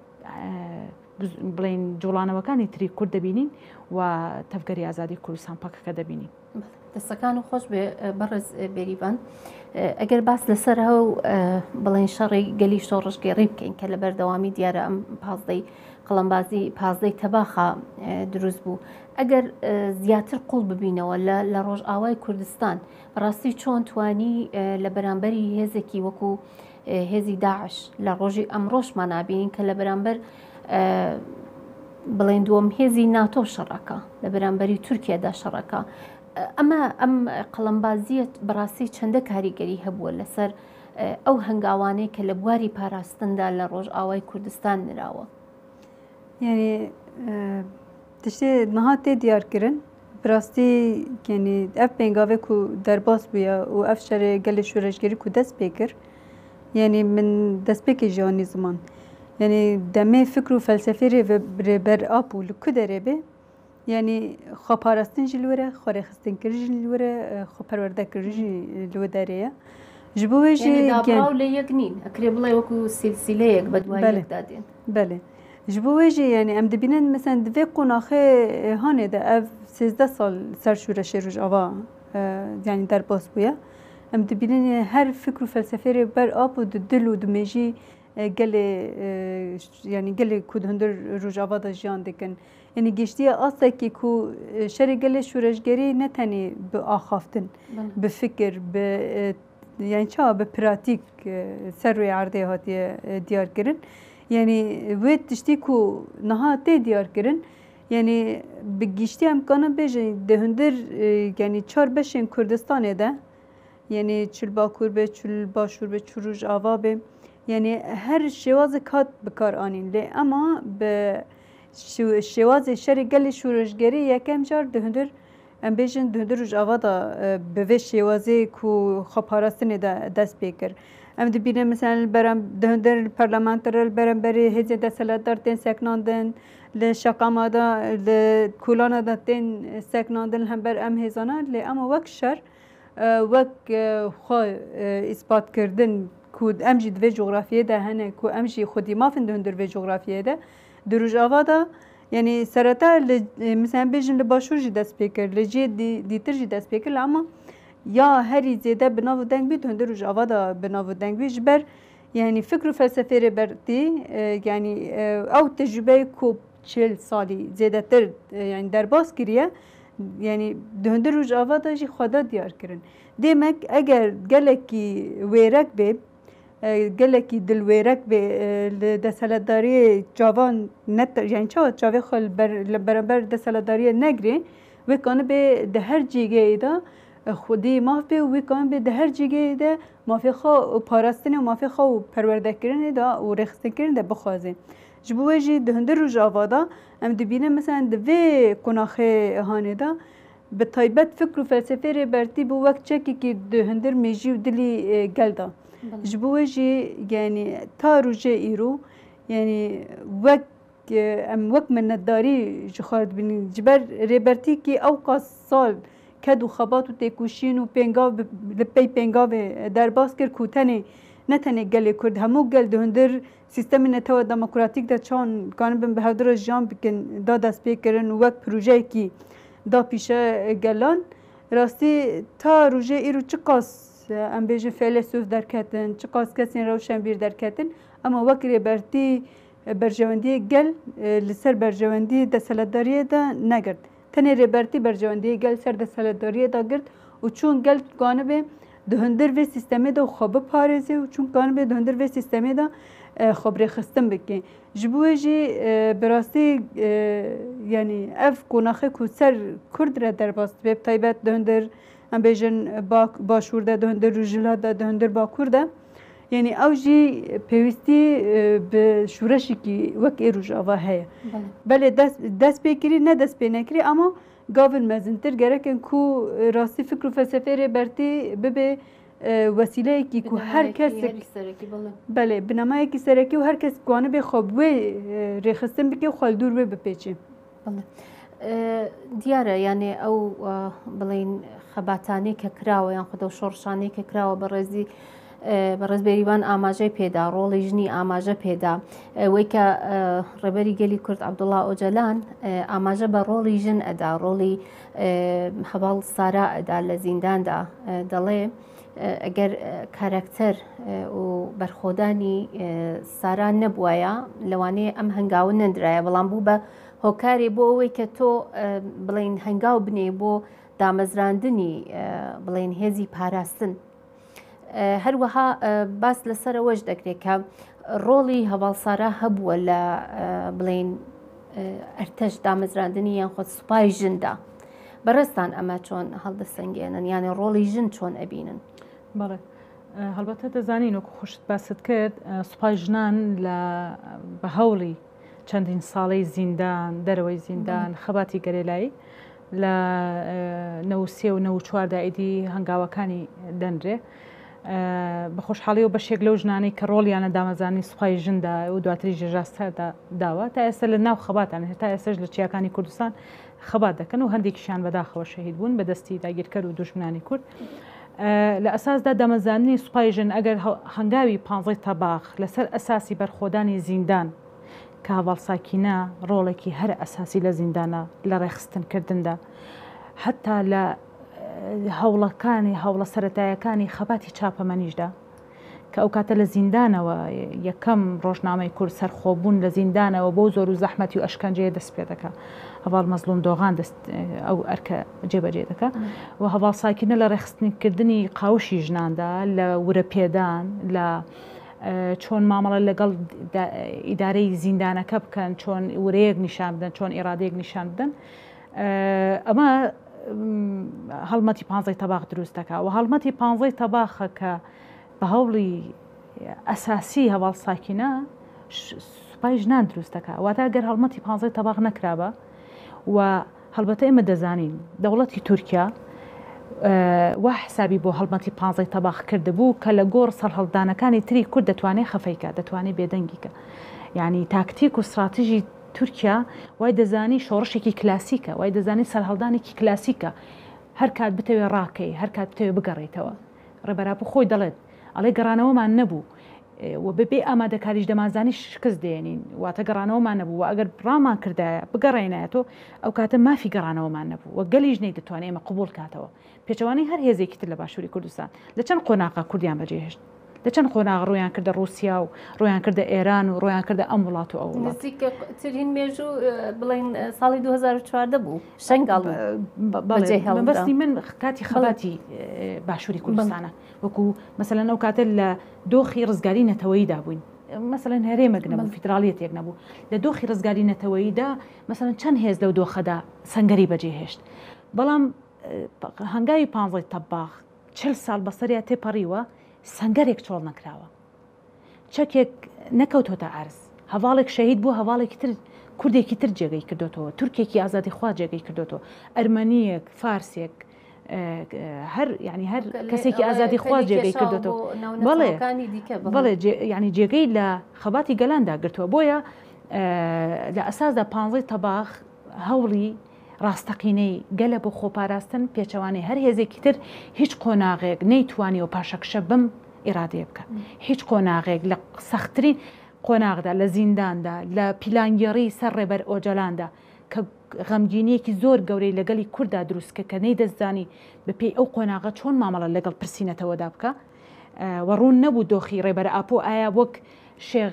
بڵێن جوڵانەوەکانی تری کورد دەبینین و تەفگەری ئازادی کوردستان پەکەکە دەبینین دەستەکان و خۆش بەڕێز بێریبان ئەگەر باس لەسەر هەو بڵێن شەڕی گەلی شۆڕژگێڕی بکەین کە لە بەردەوامی دیارە ئەم پازدەی قەڵەمبازی پازدەی تەباخە دروست بوو ئەگەر زیاتر قوڵ ببینەوە لە ڕۆژئاوای کوردستان ڕاستی چۆن توانی لە بەرامبەری هێزێکی وەکو هێزی داعش لە ڕۆژی ئەمڕۆژمان نابینین کە لە بەرامبەر بڵێن دووەم هێزی ناتۆ شەڕەکە لە بەرامبەری تورکیادا شەڕەکە ئەمە ئەم قەڵەمبازیەت بەڕاستی چەندە کاریگەری هەبووە لەسەر ئەو هەنگاوانەی کە لە بواری پاراستندا لە ڕۆژئاوای کوردستان نراوە یعنی تشتê niha tê diyarkirin birastî yenî ev pêngavê ku derbas bûye û ev şerê gelê şûreşgerî ku dest pê kir yenî min destpêkê ji anî ziman yenî demê fikr û felsefê rê rêber ap û li ku derê bê yenî xweparastin jî li were xwarêxistinkirin jî li were xweperwerdekirin jî li wê derê ye ji bo wê jî lê yek nîn ekirê bڵێ wekû silsileyek be duayek dadên belê ji bo wê jî yenî em dibînin mesela di vê qonaxê hanê de ev sêzde sal ser şûreşê Rojava yanî derbas bûye em dibînin her fikr û felsefê rê ber ap û di dil û di mêjî gelê yanî gelê ku di hundir Rojava da jiyan dikin yenî giştiye asekî ku şerê gelê şûreşgerî ne tenê bi axaftin bi fikir bi yani çawa bi pratik ser rûyê erdê hatiye diyarkirin yani wê tiştî ku niha tê diyarkirin یعنی بگیشتی امکانه بیجه ده هندر یعنی چهار بشین کردستانه ده یعنی چل باکور به چل باشور به چروج آوا به یعنی هر شواز کات بکار آنین لی اما به شواز شری گلی شورشگری یکم جار ده هندر ام بیجن ده هندر روش آوا دا به شوازی کو خپاراستنی دا دست بیکر ام دی بینه مثلا برام ده هندر پارلمانترل برام بری هزی دستلات دارتین سکناندن لشقامادا لکولانا دا تین سکناندن هم بر ام هزانا لی اما وک شر وک خو اثبات کردن کود امجی دوی جغرافیه ده هنه کو امجی خودی مافن ده هندر وی جغرافیه ده دروج آوا دا یعنی سرتا مثلا بیجن لباشور جی دست پیکر لجی دیتر جی دست پیکر اما یا هری زیده بناو دنگ بید هنده روش آوا دا بناو دنگ بید جبر یعنی فکر و فلسفه ری برتی یعنی او تجربه کوب چل سالی زیده تر یعنی در باز کریه یعنی ده هنده روش آوا دا جی خدا دیار کرن دیمک اگر گلکی ویرک بید گلکی دل ویرک به دستلداری جوان نت یعنی چه جوی خال بر برابر دستلداری نگری و کانه به ده هر جیگه ایدا خودی ماف به و کانه به ده هر جیگه ایدا مافی خو پاراستنی و مافی خو پرورده کردن دا و رخصت کردن دا بخوازه جبوه جی ده هندر روز آوادا ام دبینه مثلا دوی کناخه هانه دا به تایبت فکر و فلسفه ری برتی بو وقت چکی که ده هندر میجی و دلی گل دا جبوه جی یعنی تا روزه ایرو یعنی وقت ام وقت من نداری جخارد بینی جبر ریبرتی که او قاس سال کدو خبات و تکوشین و پنگاو لپی پنگاو در باز کر کوتنی نتنی گلی کرد همو گل دهندر سیستم نتوا دموکراتیک دا چون کانه بین به هدر جان بکن دا دست پی کرن و وقت پروژه کی دا پیشه گلان راستی تا روزه ایرو چه قاس ام بیجن فیلسوف درکتن چه قاس کسی روشن بیر درکتن اما وقت ریبرتی برجواندی گل لسر برجواندی دستلداری دا نگرد تنه ریبرتی برجواندی گل سر دستلداری دا گرد و چون گل گانه به دهندر و سیستمی دا خواب پارزه و چون گانه به دهندر و سیستمی دا خبر خستم بکن جبوه جی براستی یعنی اف کناخه که سر کرد را در باست به تایبت دهندر ام بیجن باشور ده دهندر روجلا ده دهندر باکور ده یعنی او جی پیوستی به شورشی که وک ایروج آوا هیا بله دست دست پیکری نه دست پی نکری اما گاون مزنتر گرکن کو راستی فکر و فلسفه ری برتی ببه وسیله کی کو هر کس بله بنامه کی سرکی و هر کس گانه به خوب و رخصتن بکی خال دور و بپیچه بله دیاره یعنی او بلین خباتانی که کراوه یان خود شورشانی که کراوه برزی برز بریوان آماجه پیدا رولی جنی آماجه پیدا وی که ربری گلی کرد عبدالله اوجلان آماجه بر رولی جن ادا رولی حوال سارا ادا لزیندان دا دلی اگر کاراکتر و برخودانی سارا نبویا لوانی ام هنگاو نندرای بلان بو به هۆکاری بۆ ئەوەی کە تۆ بڵین هەنگاو بنێ بۆ دامەزراندنی بڵین هێزی پاراستن هەروەها باس لەسەرەوەش دەکرێت کە ڕۆڵی هەواڵسارە هەبووە لە بڵین ئەرتەش دامەزراندنی یان خۆ سوپای ژندا بەڕێستان ئەمە چۆن هەڵدەسەنگێنن یانێ ڕۆڵی ژن چۆن ئەبینن بەڵێ هەڵبەتە دەزانین وەکو خۆشت باست کرد سوپای ژنان لە بە هەوڵی چەندین ساڵەی زیندان دەرەوەی زیندان خەباتی گەرێلایی لە نەوسێ و نەو چواردە ئیدی هەنگاوەکانی دەنرێ بە خۆشحاڵی و بەشێک لەو ژنانەی کە ڕۆڵیانە دامەزانی سوپای ژندا و دواتری ژێژاستەدا داوە تا ئێستا لە ناو خەباتان هێتا ئێستش لە چیاکانی کوردستان خەبات دەکەن و هەندێکیشیان بەداخەوە شەهید بوون بە دەستی داگیرکەر و دوژمنانی کورد لە ئەساسدا دامەزانی سوپای ژن ئەگەر هەنگاوی پانزەی تەباخ لەسەر ئەساسی بەرخۆدانی زیندان کە هەواڵساکینە ڕۆڵێکی هەر ئەساسی لە زیندانە لە ڕێخستنکردندا حتا لە هەوڵەکانی هەوڵە سەرەتایەکانی خەباتی چاپەمەنیشدا کە ئەو کاتە لە زیندانەوە یەکەم ڕۆژنامەی کورد سەرخۆبوون لە زیندانەوە بۆ زۆر و زەحمەتی و ئەشکەنجەیە دەست پێ دەکات هەواڵ مەزلوم دۆغان ئەو ئەرکە جێبەجێ دەکات و هەواڵساکینە لە ڕێخستنکردنی قاوشی ژناندا لە ورە پێدان لە چۆن مامەڵە لەگەڵ ئیدارەی زیندانەکە بکەن، چۆن ورەیەک نیشان بدەن، چۆن ئێرادەیەک نیشان بدەن. ئەمە هەڵمەتی پانزەی تەباخ دروست دەکات و هەڵمەتی پانزەی تەباخە کە بە هەوڵی ئەساسی هەواڵ ساکینە سوپای ژنان دروست دەکات. واتە گەر هەڵمەتی پانزەی تەباخ نەکرابە و هەڵبەتە ئێمە دەزانین دەوڵەتی تورکیا وا حسابی بۆ هەڵمەتی پانزەی تەباخ کردبوو کە لە گۆڕ سەرهەڵدانەکانی تری کورد دەتوانێت خەفەیکە، دەتوانێت بێدەنگیکە. یعنی تاکتیک و استراتیژی تورکیا وای دەزانی شۆڕشێکی کلاسیکە، وای دەزانی سەرهەڵدانێکی کلاسیکە، هەر کات بتەوێ ڕاکەی، هەر کات بتەوێ بگەڕێتەوە. ڕێبەراپ خۆی دەڵێت ئەڵێ گەڕانەوەمان نەبوو و ببێ ئامادەکاریش دەمازانی شکست دێنین، واتە گەڕانەوەمان نەبوو و ئەگەر ڕامان کردایە بگەڕێنایەتەوە ئەو کاتە مافی گەڕانەوەمان نەبوو و گەلی ژنەی دەتوانێت ئێمە قبول کاتەوە. پێچەوانی هەر هێزێکی تر لە باشووری کوردستان لە چەند قۆناغا کوردیان بەجێهێشت، لە چەند قۆناغ ڕۆیان کردە ڕووسیا و ڕۆیان کردە ئێران و ڕۆیان کردە ئەم وڵات و ئەو نزیکترین مێژوو بڵین ساڵی دوو هەزار و چواردە بوو شەنگاڵ بەستی من کاتی خەباتی باشووری کوردستانە وەکو مەسەلەن ئەو کاتە لە دۆخی ڕزگاری نەتەوەییدا بووین، مەسەلەن هەرێمەک نەبوو، فیدراڵیەتێک نەبوو. لە دۆخی ڕزگاری نەتەوەییدا مەسەلەن چەند هێز لەو دۆخەدا سەنگەری بەجێهێشت، بەڵام هەنگاوی پانزەی تەباخ چل ساڵ بەسەریا تێپەڕیوە سەنگەرێک چۆڵ نەکراوە، چەکێک نەکەوتۆتە عەرز، هەواڵێک شەهید بوو، هەواڵێکی تر کوردێکی تر جێگەی کردوتەوە، تورکێکی ئازادی خوا جێگەی کردوتەوە، ئەرمەنیەک، فارسێک، هەر ینی هەر کەسێکی ئازادی خوا جێگەی کردوتەوە. بەڵێ بەڵێ ینی جێگەی لە خەباتی گەلاندا گرتووە. بۆیە لە ئەساسدا پانزەی تەباخ هەوڵی ڕاستەقینەی گەلە بۆ خۆپاراستن پێچەوانەی هەر هێزێکی تر هیچ قۆناغێک نەیتوانی و پاشەکشە بم ئێرادێ بکە، هیچ قۆناغێک لە سەختترین قۆناغدا لە زینداندا لە پیلانگەڕی سەر ڕێبەر ئۆجەلاندا کە غەمگینیەکی زۆر گەورەی لەگەڵی کووردا دروستکە کە نەی دەستزانی بەپێی ئەو قۆناغە چۆن مامەڵە لەگەڵ پرسیینەتەوەدا بکە و ڕوون نەبوو دۆخی ڕێبەر ئاپۆ ئایا وەک شێخ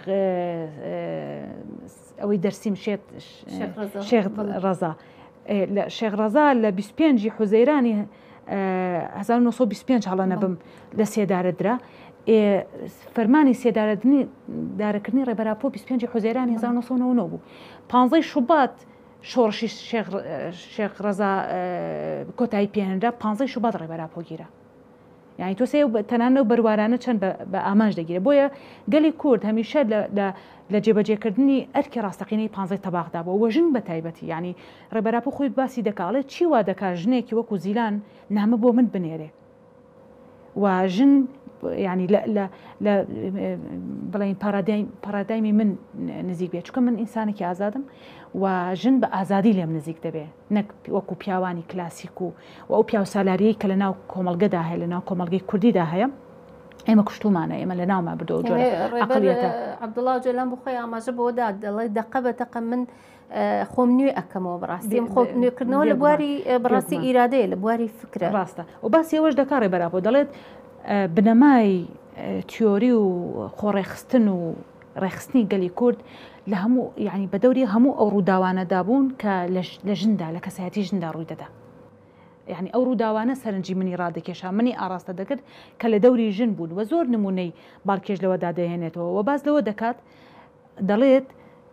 ئەوەی دەرسیم شێت شێخ ڕەزا شێخ ڕەزا لە بیست و پێنجی حوزەیرانی هەزار و نۆ سەد و بیست و پێنج هەڵە نەبم لە سێدارەدرا فەرمانی سێدارەکردنی ڕێبەراپۆ بیست و پێنجی حوزەیرانی هەزار و نۆ سەد و نۆ و نۆ بوو. پانزەی شوبات شۆڕشی شێخ ڕەزا کۆتایی پێهێنرا، پانزەی شوبات ڕێبەراپۆ گیرە. یعنی تۆ سێ تەنانە و بەروارانە چەند بە ئاماژ دەگیرێت. بۆیە گەلی کورد هەمیشە لە جێبەجێکردنی ئەرکی ڕاستەقینەی پانزەی تەباخدا بووە و ژن بە تایبەتی، ینی ڕێبەراپۆ خۆی باسی دەکاڵێت چی وا دەکات ژنێکی وەکو زیلان نامە بۆ من بنێرێ و ژن ینی لە بڵین پارادایمی من نزیک بێت، چونکە من ئینسانێکی ئازادم و ژن بە ئازادی لێم نزیک دەبێت، نەک وەکو پیاوانی کلاسیک و ئەو پیا و سالاریەی کە لە ناو کۆمەڵگەدا هەیە، لە ناو کۆمەڵگەی کوردیدا هەیە. ئێمە کوشتومانە، ئێمە لە ناوما بردەوە جۆرە عەقڵیەتە. عەبدوڵڵا جەلان بخۆی ئاماژە بۆدا دەڵێ دەقە بە دەقە من خۆم نوێ ئەەکەمەوە بەڕاستی خۆ نوێکردنەوە لە بواری بەڕاستی ئیرادەیە، لە بواری فکرە ڕاستە و باسی ئەوەش دەکا ڕێبەراپۆ دەڵێت بنەمای تیۆری و خۆڕێخستن و ڕێخستنی گەلی کورد لە هەموو یعنی بە دەوری هەموو ئەو ڕووداوانەدا بوون کە لە ژندا لە کەسایەتی ژندا ڕووی دەدا. یعنی ئەو ڕووداوانە سەرنجی منی ڕادەکێشا، منی ئاراستە دەکرد کە لە دەوری ژن بوون و زۆر نمونەی باڵکێش لەوەدا دەهێنێتەوە و باز لەوە دەکات دەڵێت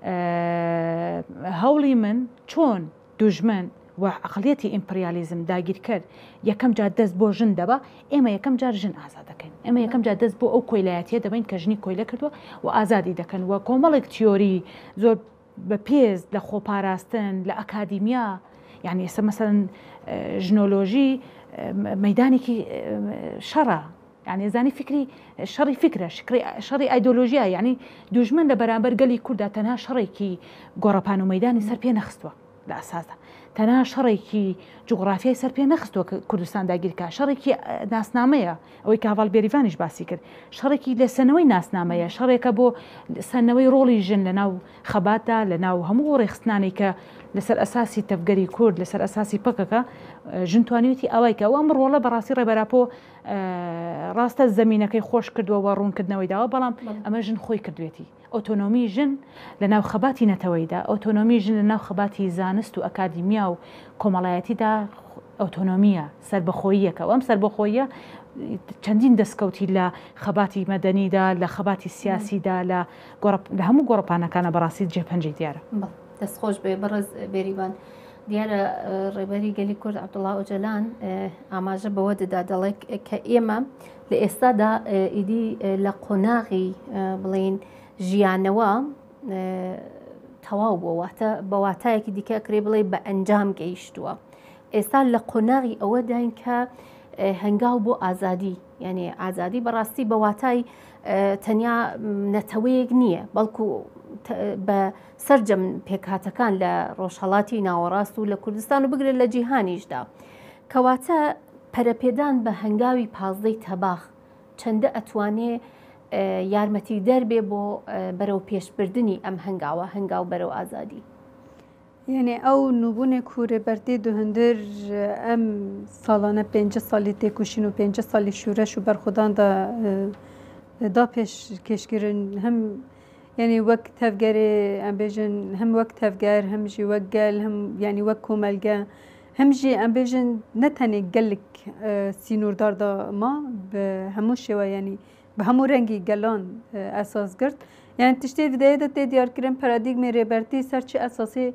هەوڵی من چۆن دوژمن و عقلیەتی ئیمپریالیزم داگیر کرد یەکەم جار دەست بۆ ژن دەبا، ئێمە یەکەم جار ژن ئازاد دەکەین، ئێمە یەکەم جار دەست بۆ ئەو کۆیلایەتیە دەبین کە ژنی کۆیلە کردووە و ئازادی دەکەن و کۆمەڵێک تیۆری زۆر بە پێز لە خۆپاراستن لە ئەکادیمیا، یعنی ئێستا مەسەلەن ژنۆلۆژی مەیدانێکی شەڕە، یعنی زانی فکری شەڕی فکرە شەڕی ئایدۆلۆژیە، یعنی دوژمن لە بەرامبەر گەلی کووردا تەنها شەڕێکی گۆڕەپان و مەیدانی سەر پێ نەخستووە لە ئەساسدا، تەنها شەڕێکی جوغرافیای سەر پێ نەخستووە کە کوردستان داگیرکە، شەڕێکی ناسنامەیە ئەوەی کە هەواڵ بێریڤانیش باسی کرد، شەڕێکی لە سەنەوەی ناسنامەیە، شەڕێکە بۆ سەنەوەی ڕۆڵی ژن لە ناو خەباتدا، لە ناو هەموو ڕێخستانێک کە لەسەر ئەساسی تەفگەری کورد لەسەر ئەساسی پەکەکە ژن توانیویەتی ئەوەی کە ئەوە ئەم ڕۆڵە بەڕاستی ڕێبەراپۆ ڕاستە زەمینەکەی خۆش کردووە و ڕوونکردنەوەی داوە، بەڵام ئەمە ژن خۆی کردوێتی ئۆتۆنۆمی ژن لە ناو خەباتی نەتەوەیدا، ئۆتۆنۆمی ژن لە ناو خەباتی زانست و ئەکادیمیا و کۆمەڵایەتیدا ئۆتۆنۆمیە سربەخۆییەکە و ئەم سربەخۆییە چەندین دەستکەوتی لە خەباتی مەدەنیدا لە خەباتی سیاسیدا لە لە هەموو گۆڕپانەکانە بەڕاستی جێپەنجەی دیارە. دەستخۆش بێ بەڕێز بێریبان دیارە ڕێبەری گەلی کورد عەبدوڵڵا ئۆجەلان ئاماژە بەوە دەدا دەڵێت کە ئێمە لە ئێستادا ئیدی لە قۆناغی بڵین ژیانەوە تەواو بۆواتە بەواتایەکی دیکە کرێ بڵێ بە ئەنجام گەیشتووە. ئێستا لە قۆناغی ئەوە داین کە هەنگاو بۆ ئازادی یعنی ئازادی بەڕاستی بەواتای تەنیا نەتەوەیەک نییە بەڵکو بە سەررجەم پێکهاتەکان لە ڕۆژهەڵاتی ناوەڕاست و لە کوردستان و بگرێت لە جیهانیشدا کەواتە پەرەپێدان بە هەنگاوی پازدەی تەباخ چەندە ئەتوانێ یارمەتی دەربێ بۆ بەرەو پێشبردننی ئەم هەنگاوە هەنگاو بەرەو ئازادی. یعنی ئەو نوبوونێ کوورێبەردی دوهندر ئەم ساڵانە پێنج ساڵی تێکوشین و پێنج ساڵی شوورەش و بەرخوداندا دا پێش کێشگرن هەم یعنی وەک تەفگەرێ ئەمبێژن هەم وەک تەفگەر هەمژی وەک گەل هەم ینی وەک کۆمەلگە هەمژی ئەمبێژن نەتەنێ گەلک سینوورداردا ما بە هەموو شێوە ینی بە هەموو ڕەنگی گەلان ئەساس گرت یان تشتێ videyê tê diyarkirin paradigmê rêbertî ser çi esasê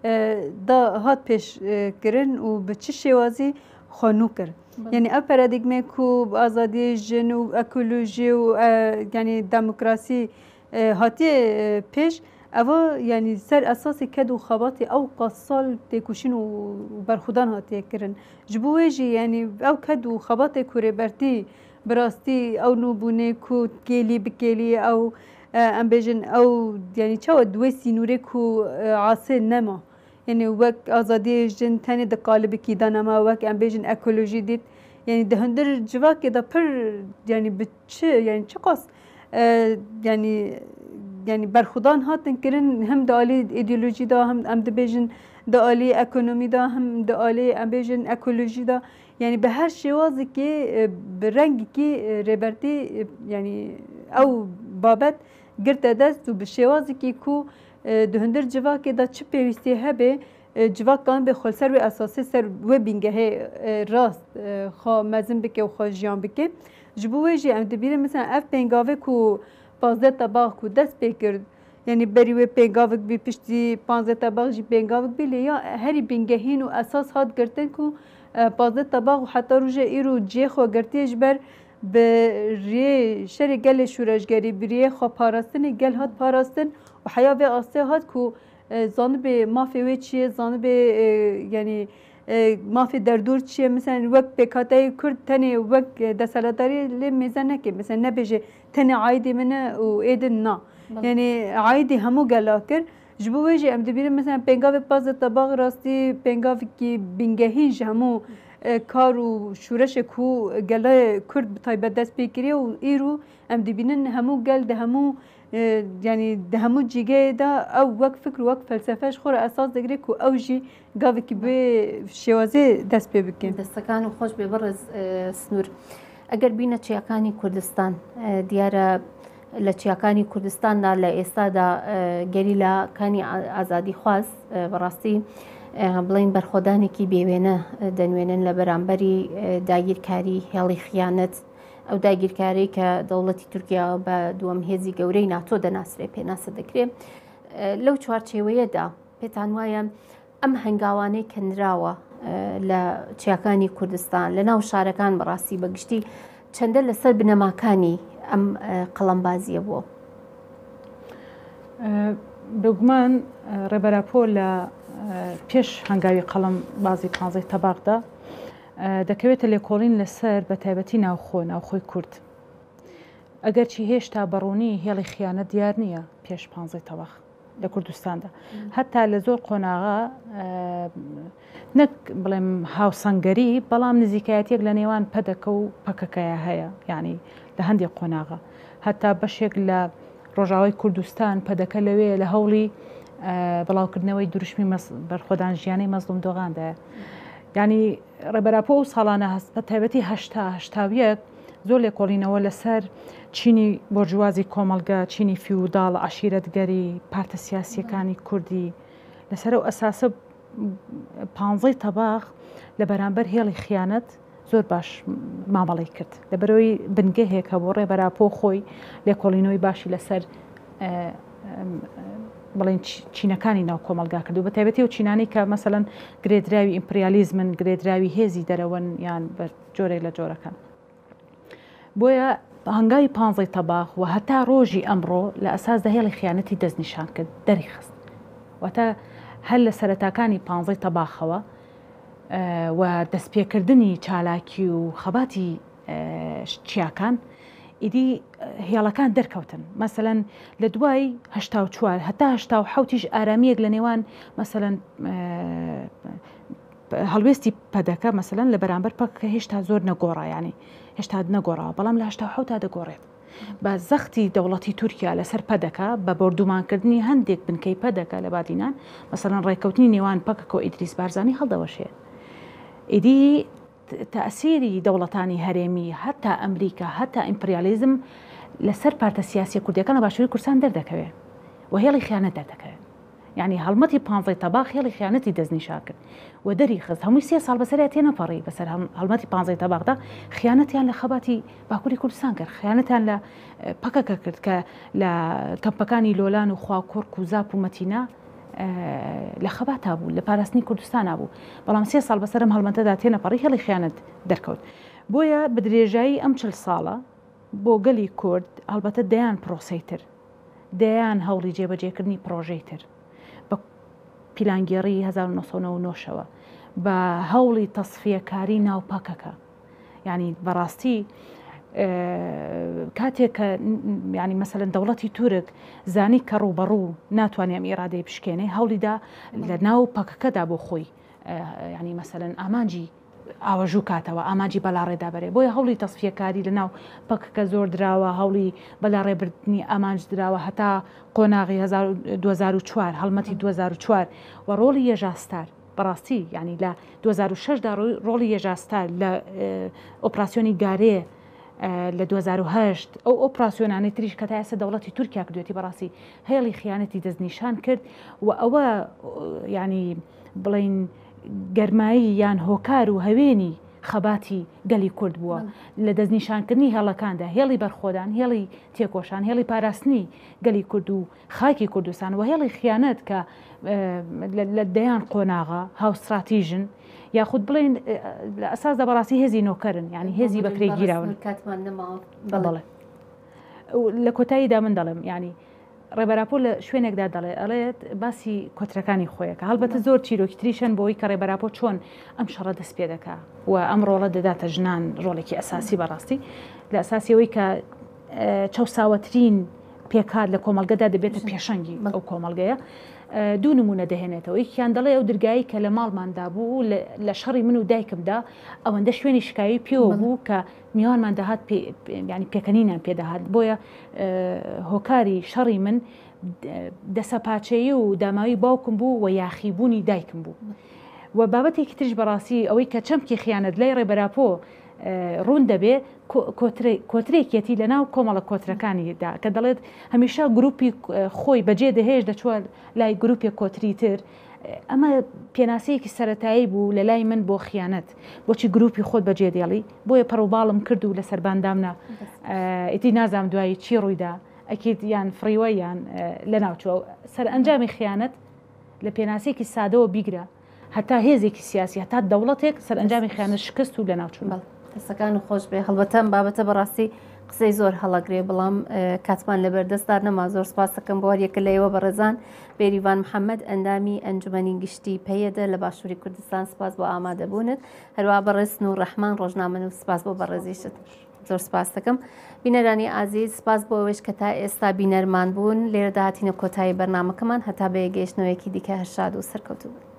da hat pêşkirin û bi çi şêwazî xwenû kir. Yani ev paradigmê ku azadiyê jin û ekolojî û yani demokrasî hatiye pêş eva yani ser esasê ked û xebatê ew qas sal têkuşîn û berxudan hatiye kirin. Ji bo wê jî yani ew ked û xebatê ku rêbertî bi rastî ew nûbûnê ku gêlî bikêlî ew em bêjin ew yani çawa duwê sînûrê ku asê nema yani wek azadiyê jin tenê di qalibekî da nema wek em bêjin ekolojî dît yani di hindir civakê de pir yani bi çi yani çi qas yani yani berxudan hatin kirin hem di alî îdeolojî da hem em dibêjin di alî ekonomî da hem di alî em bêjin ekolojî da yani bi her şêwazekê bi rengekî rêbertî yani ew babet girte dest û bi şêwazekî ku di hindir civakê da çi pêwîstî hebe civak kan bê xweser wê esasî ser wê bîngehê rast xwe mezin bike û xwe jiyan bike. Ji bo wê jî em dibînin mesela ev pêngavê ku pazdeh tebax ku dest pê kir yani berî wê pêngavek bî piştî panzdeh tebax jî pêngavek bî lê ya herî bîngehîn û esas hat girtin ku pazdeh tebax û heta rûjê îro ciyê xwe girtiye ji ber bi rêyê şerê gelê şûreşgerî bi rêyê xwe parastinê gel hat parastin û heya vê astê hat ku zanibê mafê wê çi ye zanibê yani mafê derdor çi ye mesela wek pêkhateyê Kurd tenê wek desthilatdarî lê mêze neke mesela nebêje tenê aîdê min e û êdin na yani aîdê hemû gela kir ji bo wê jî em dibînin mesela pêngavê pazdeh tebax rastî pêngavekî bîngehîn ji hemû kar û şûreşê ku gelê Kurd bi taybet dest pê kiriye û îro em dibînin hemû gel di hemû yani di hemû cîgeyê de ew wek fikr û wek felsefe ji xwe re esas digire ku ew jî gavekî bê şêwazê dest pê bike. Destekan û xweş bê birez Snûr eger bîne çiyakanî Kurdistan diyare لە چیاکانی کوردستاندا لە ئێستادا گەریلاکانی ئازادی خواست بەڕاستی بڵین بەرخۆدانێکی بێوێنە دەنوێنن لە بەرامبەری داگیرکاری هێڵی خیانەت ئەو داگیرکاری کە دەوڵەتی تورکیا بە دووەم هێزی گەورەی ناتۆ دەناسرێ پێناسە دەکرێت لەو چوارچێوەیەدا پێتان وایە ئەم هەنگاوانەی کەنراوە لە چیاکانی کوردستان لە ناو شارەکان بەڕاستی بەگشتی چەندە لەسەر بنەماکانی ئەم قەڵەمبازیە بووە بگومان ڕێبەراپۆ لە پێش هەنگاوی قەڵەم بازی پانزەی تەباغدا دەکەوێتە لێکۆڵین لەسەر بە تایبەتی ناوخۆ ناوخۆی کورد ئەگەرچی هێشتا بەڕوونی هێڵی خیانەت دیار نییە پێش پانزەی تەباغ لە کوردستاندا هەتا لە زۆر قۆناغا نەک بڵێم هاوسەنگەری بەڵام نزیکایەتێک لە نێوان پەدەکە و پەکەکەیە هەیە یعنی لە هەندێک قۆناغا هەتا بەشێک لە ڕۆژاوای کوردستان پەدەکە لەوێ لە هەوڵی بڵاوکردنەوەی دروشمی بەرخۆدان ژیانەی مەزلوم دۆغاندایە ینی ڕێبەراپۆ و ساڵانە هەست بە تایبەتی هەشتا هەشتاویەک زۆر لێکۆڵینەوە لەسەر چینی بۆرژوازی کۆمەڵگە چینی فیوداڵ عەشیرەتگەری پارتە سیاسیەکانی کوردی لەسەر ئەو ئەساسە پانزەی تەباغ لە بەرامبەر هێڵی خیانەت زۆر باش مامەڵی کرد لەبەرەوەی بنگەهێک کە بۆ ڕێبەراپۆ خۆی لێکۆڵینەوەی باشی لەسەر بڵێن چینەکانی ناو کۆمەلگا کرد و بە تایبەتی و چینانی کە مەسەڵەن گرێدراوی ئیمپریالیزمن گرێدراوی هێزی دەرەوەن یان بە جۆرێک لە جۆرەکان بۆیە هەنگاوی پانزەی تەباخ و هەتا ڕۆژی ئەمڕۆ لە ئەساسدا هێڵی خیانەتی دەستنیشان کرد دەری خست واتە هەر لە سەرەتاکانی پانزەی تەباخەوە و دەستپێکردنی چالاکی و خەباتی چیاکان ئیدی هێڵەکان دەرکەوتن مەسەلەن لە دوای هەشتا و چوار هەتا هەشتا و حەوتیش ئارامیەک لە نێوان مەسەلەن هەڵوێستی پەدەکە مەسەلەن لە بەرامبەر پەکەکە هێشتا زۆر نەگۆڕایانی هێشتا نەگۆڕاوە بەڵام لە هەشتا و حەوتا دەگۆڕێت بە زەختی دەوڵەتی تورکیا لەسەر پەدەکە بە بردومانکردنی هەندێک بنکەی پەدەکە لە بادینان مەسەلەن ڕێککەوتنی نێوان پەکەکە و ئیدریس بارزانی هەڵدەوەشێت ئیدی تەسیری دەوڵەتانی هەرێمی هەتا ئەمریکا هەتا ئیمپریالیزم لەسەر پارتە سیاسی کوردیەکان لە باشووری کوردستان دەردەکەوێت و هێڵی خیانەت دەردەکەوێت یعنی هەڵمەتی پانزەی تەباخ هێڵی خیانەتی دەستنیشان کرد و دەری خست هەمووی سێ ساڵ بەسەریان تێنەپەڕی بەسەر هەڵمەتی پانزەی تەباخدا خیانەتیان لە خەباتی باکووری کوردستان کرد خیانەتیان لە پەکەکە کرد کە لە کەمپەکانی لۆلان و خواکۆرک و زاپ و مەتینە لە خەباتا بوو لە پاراستنی کوردستانە بوو بەڵام سێ ساڵ بەسەرم هەڵمەتەدا تێنەپەڕی هێڵی خیانەت دەرکەوت بۆیە بە درێژایی ئەم چل ساڵە بۆ گەلی کورد هەڵبەتە دەیان پرۆسەیتر دەیان هەوڵی جێبەجێکردنی پرۆژەی تر بە پیلانگێڕی هەزار و نۆ سەد و نۆ بە هەوڵی تەسفیەکاری ناوپەکەکە یعنی بەڕاستی کاتێک کە ینی مەسەلەن دەوڵەتی تورک زانی کە ڕوبەڕوو ناتوانێ ئەم ئێرادەی بشکێنێ هەوڵیدا لە ناو پەکەکەدا بۆ خۆی ینی مەسەلەن ئامانجی ئاوەژوو کاتەوە ئامانجی بەلاڕێدا بەرێ بۆیە هەوڵی تەسفیەکاری لە ناو پەکەکە زۆر دراوە هەوڵی بەلاڕێبردننی ئامانج دراوە هەتا قۆناغی دوو هەزار و چوار هەڵمەتی دوو هەزار و چوار و ڕۆڵی یەژاستار بەڕاستی ینی لە دوو هەزار و شەشدا ڕۆڵی یەژاستار لە ئۆپراسیۆنی گارێ لە دوو هەزار و هەشت ئەو ئۆپراسیۆنانی تریش کە تا ئێستا دەوڵەتی تورکیا کردوێتی بەڕاستی هێڵی خیانەتی دەستنیشان کرد و ئەوە ینی بڵین گەرمایی یان هۆکار و هەوێنی خەباتی گەلی کورد بووە لە دەستنیشانکردنی هێڵەکاندا هێڵی بەرخۆدان هێڵی تێکۆشان هێڵی پاراستنی گەلی کورد و خاکی کوردستان و هێڵی خیانەت کە لە دەیان قۆناغا هاوستراتیژن یاخود بڵێن لە ئەساسدا بەڕاستی هێزی نۆکەرن ینی هێزی بەکرێ گیراون لە کۆتاییدا من دەڵێم ینی ڕێبەراپۆ لە شوێنێکدا دەڵێ ئەڵێت باسی کۆترەکانی خۆیەکە هەڵبەتە زۆر چیرۆکی تریشن بۆی کە ڕێبەراپۆ چۆن ئەم شەڕە دەست پێ دەکا و ئەم ڕۆڵە دەداتە ژنان ڕۆڵێکی ئەساسی بەڕاستی لە ئەساسیەوەی کە چەساوەترین پێکات لە کۆمەلگەدا دەبێتە پێشەنگی ئەو کۆمەلگەیە دوو نمونە دەهێنێتەوە یەکیان دەڵێ ئەو دەرگایی کە لە ماڵماندا بوو لە شەڕی من و دایکمدا ئەوەندە شوێنی شکایی پێوە بوو کە میوانمان دەهات ینی پێکەنینیان پێدەهات بۆیە هۆکاری شەڕی من دەسەپاچەیی و داماوی باوکم بوو و یاخیبوونی دایکم بوو و بابەتێکی ترش بەڕاستی ئەوەی کە چەمکی خیانەت لای ڕێبەراپۆ ڕوون دەبێ کۆترێکێتی لە ناو کۆمەڵە کۆترەکانیدا کە دەڵێت هەمیشە گروپی خۆی بەجێ دەهێش دەچوە لای گروپی کۆتری تر ئەمە پێناسەیەکی سەرەتایی بوو لە لای من بۆ خیانەت بۆچی گروپی خۆت بەجێ دێڵی بۆیە پەڕوباڵم کرد و لە سەرباندامنا ئیتی نازام دوایی چی ڕوویدا ئەکیت یان فریوە یان لە ناوچوە سەر ئەنجامی خیانەت لە پێناسەیەکی سادەوە بیگرە هەتا هێزێکی سیاسی هەتا دەوڵەتێک سەر ئەنجامی خیانەت شکست و لە ناوچوون دەستەکان خۆش بێ هەڵبەتەم بابەتە بەڕاستی قسەی زۆر هەڵەگرێ بەڵام کاتمان لەبەردەستدار نەما زۆر سپاس دەکەم بۆ هەریەکە لەیەوە بەڕێزان بێریڤان محەممەد ئەندامی ئەنجومەنی گشتی پەیەدە لە باشووری کوردستان سپاس بۆ ئامادەبوونت هەروە بەڕێستن و ڕەحمان ڕۆژنامە و سپاس بۆ بەڕێزیشت زۆر سپاس دەکەم بینەرانی ئازیز سپاس بۆ ئەوەش کە تا ئێستا بینەرمان بوون لێرە داهاتینە کۆتایی بەرنامەکەمان هەتا بە یەگەیشتنەوەیەکی دیکە هەشاد و سەرکەوتوو بن.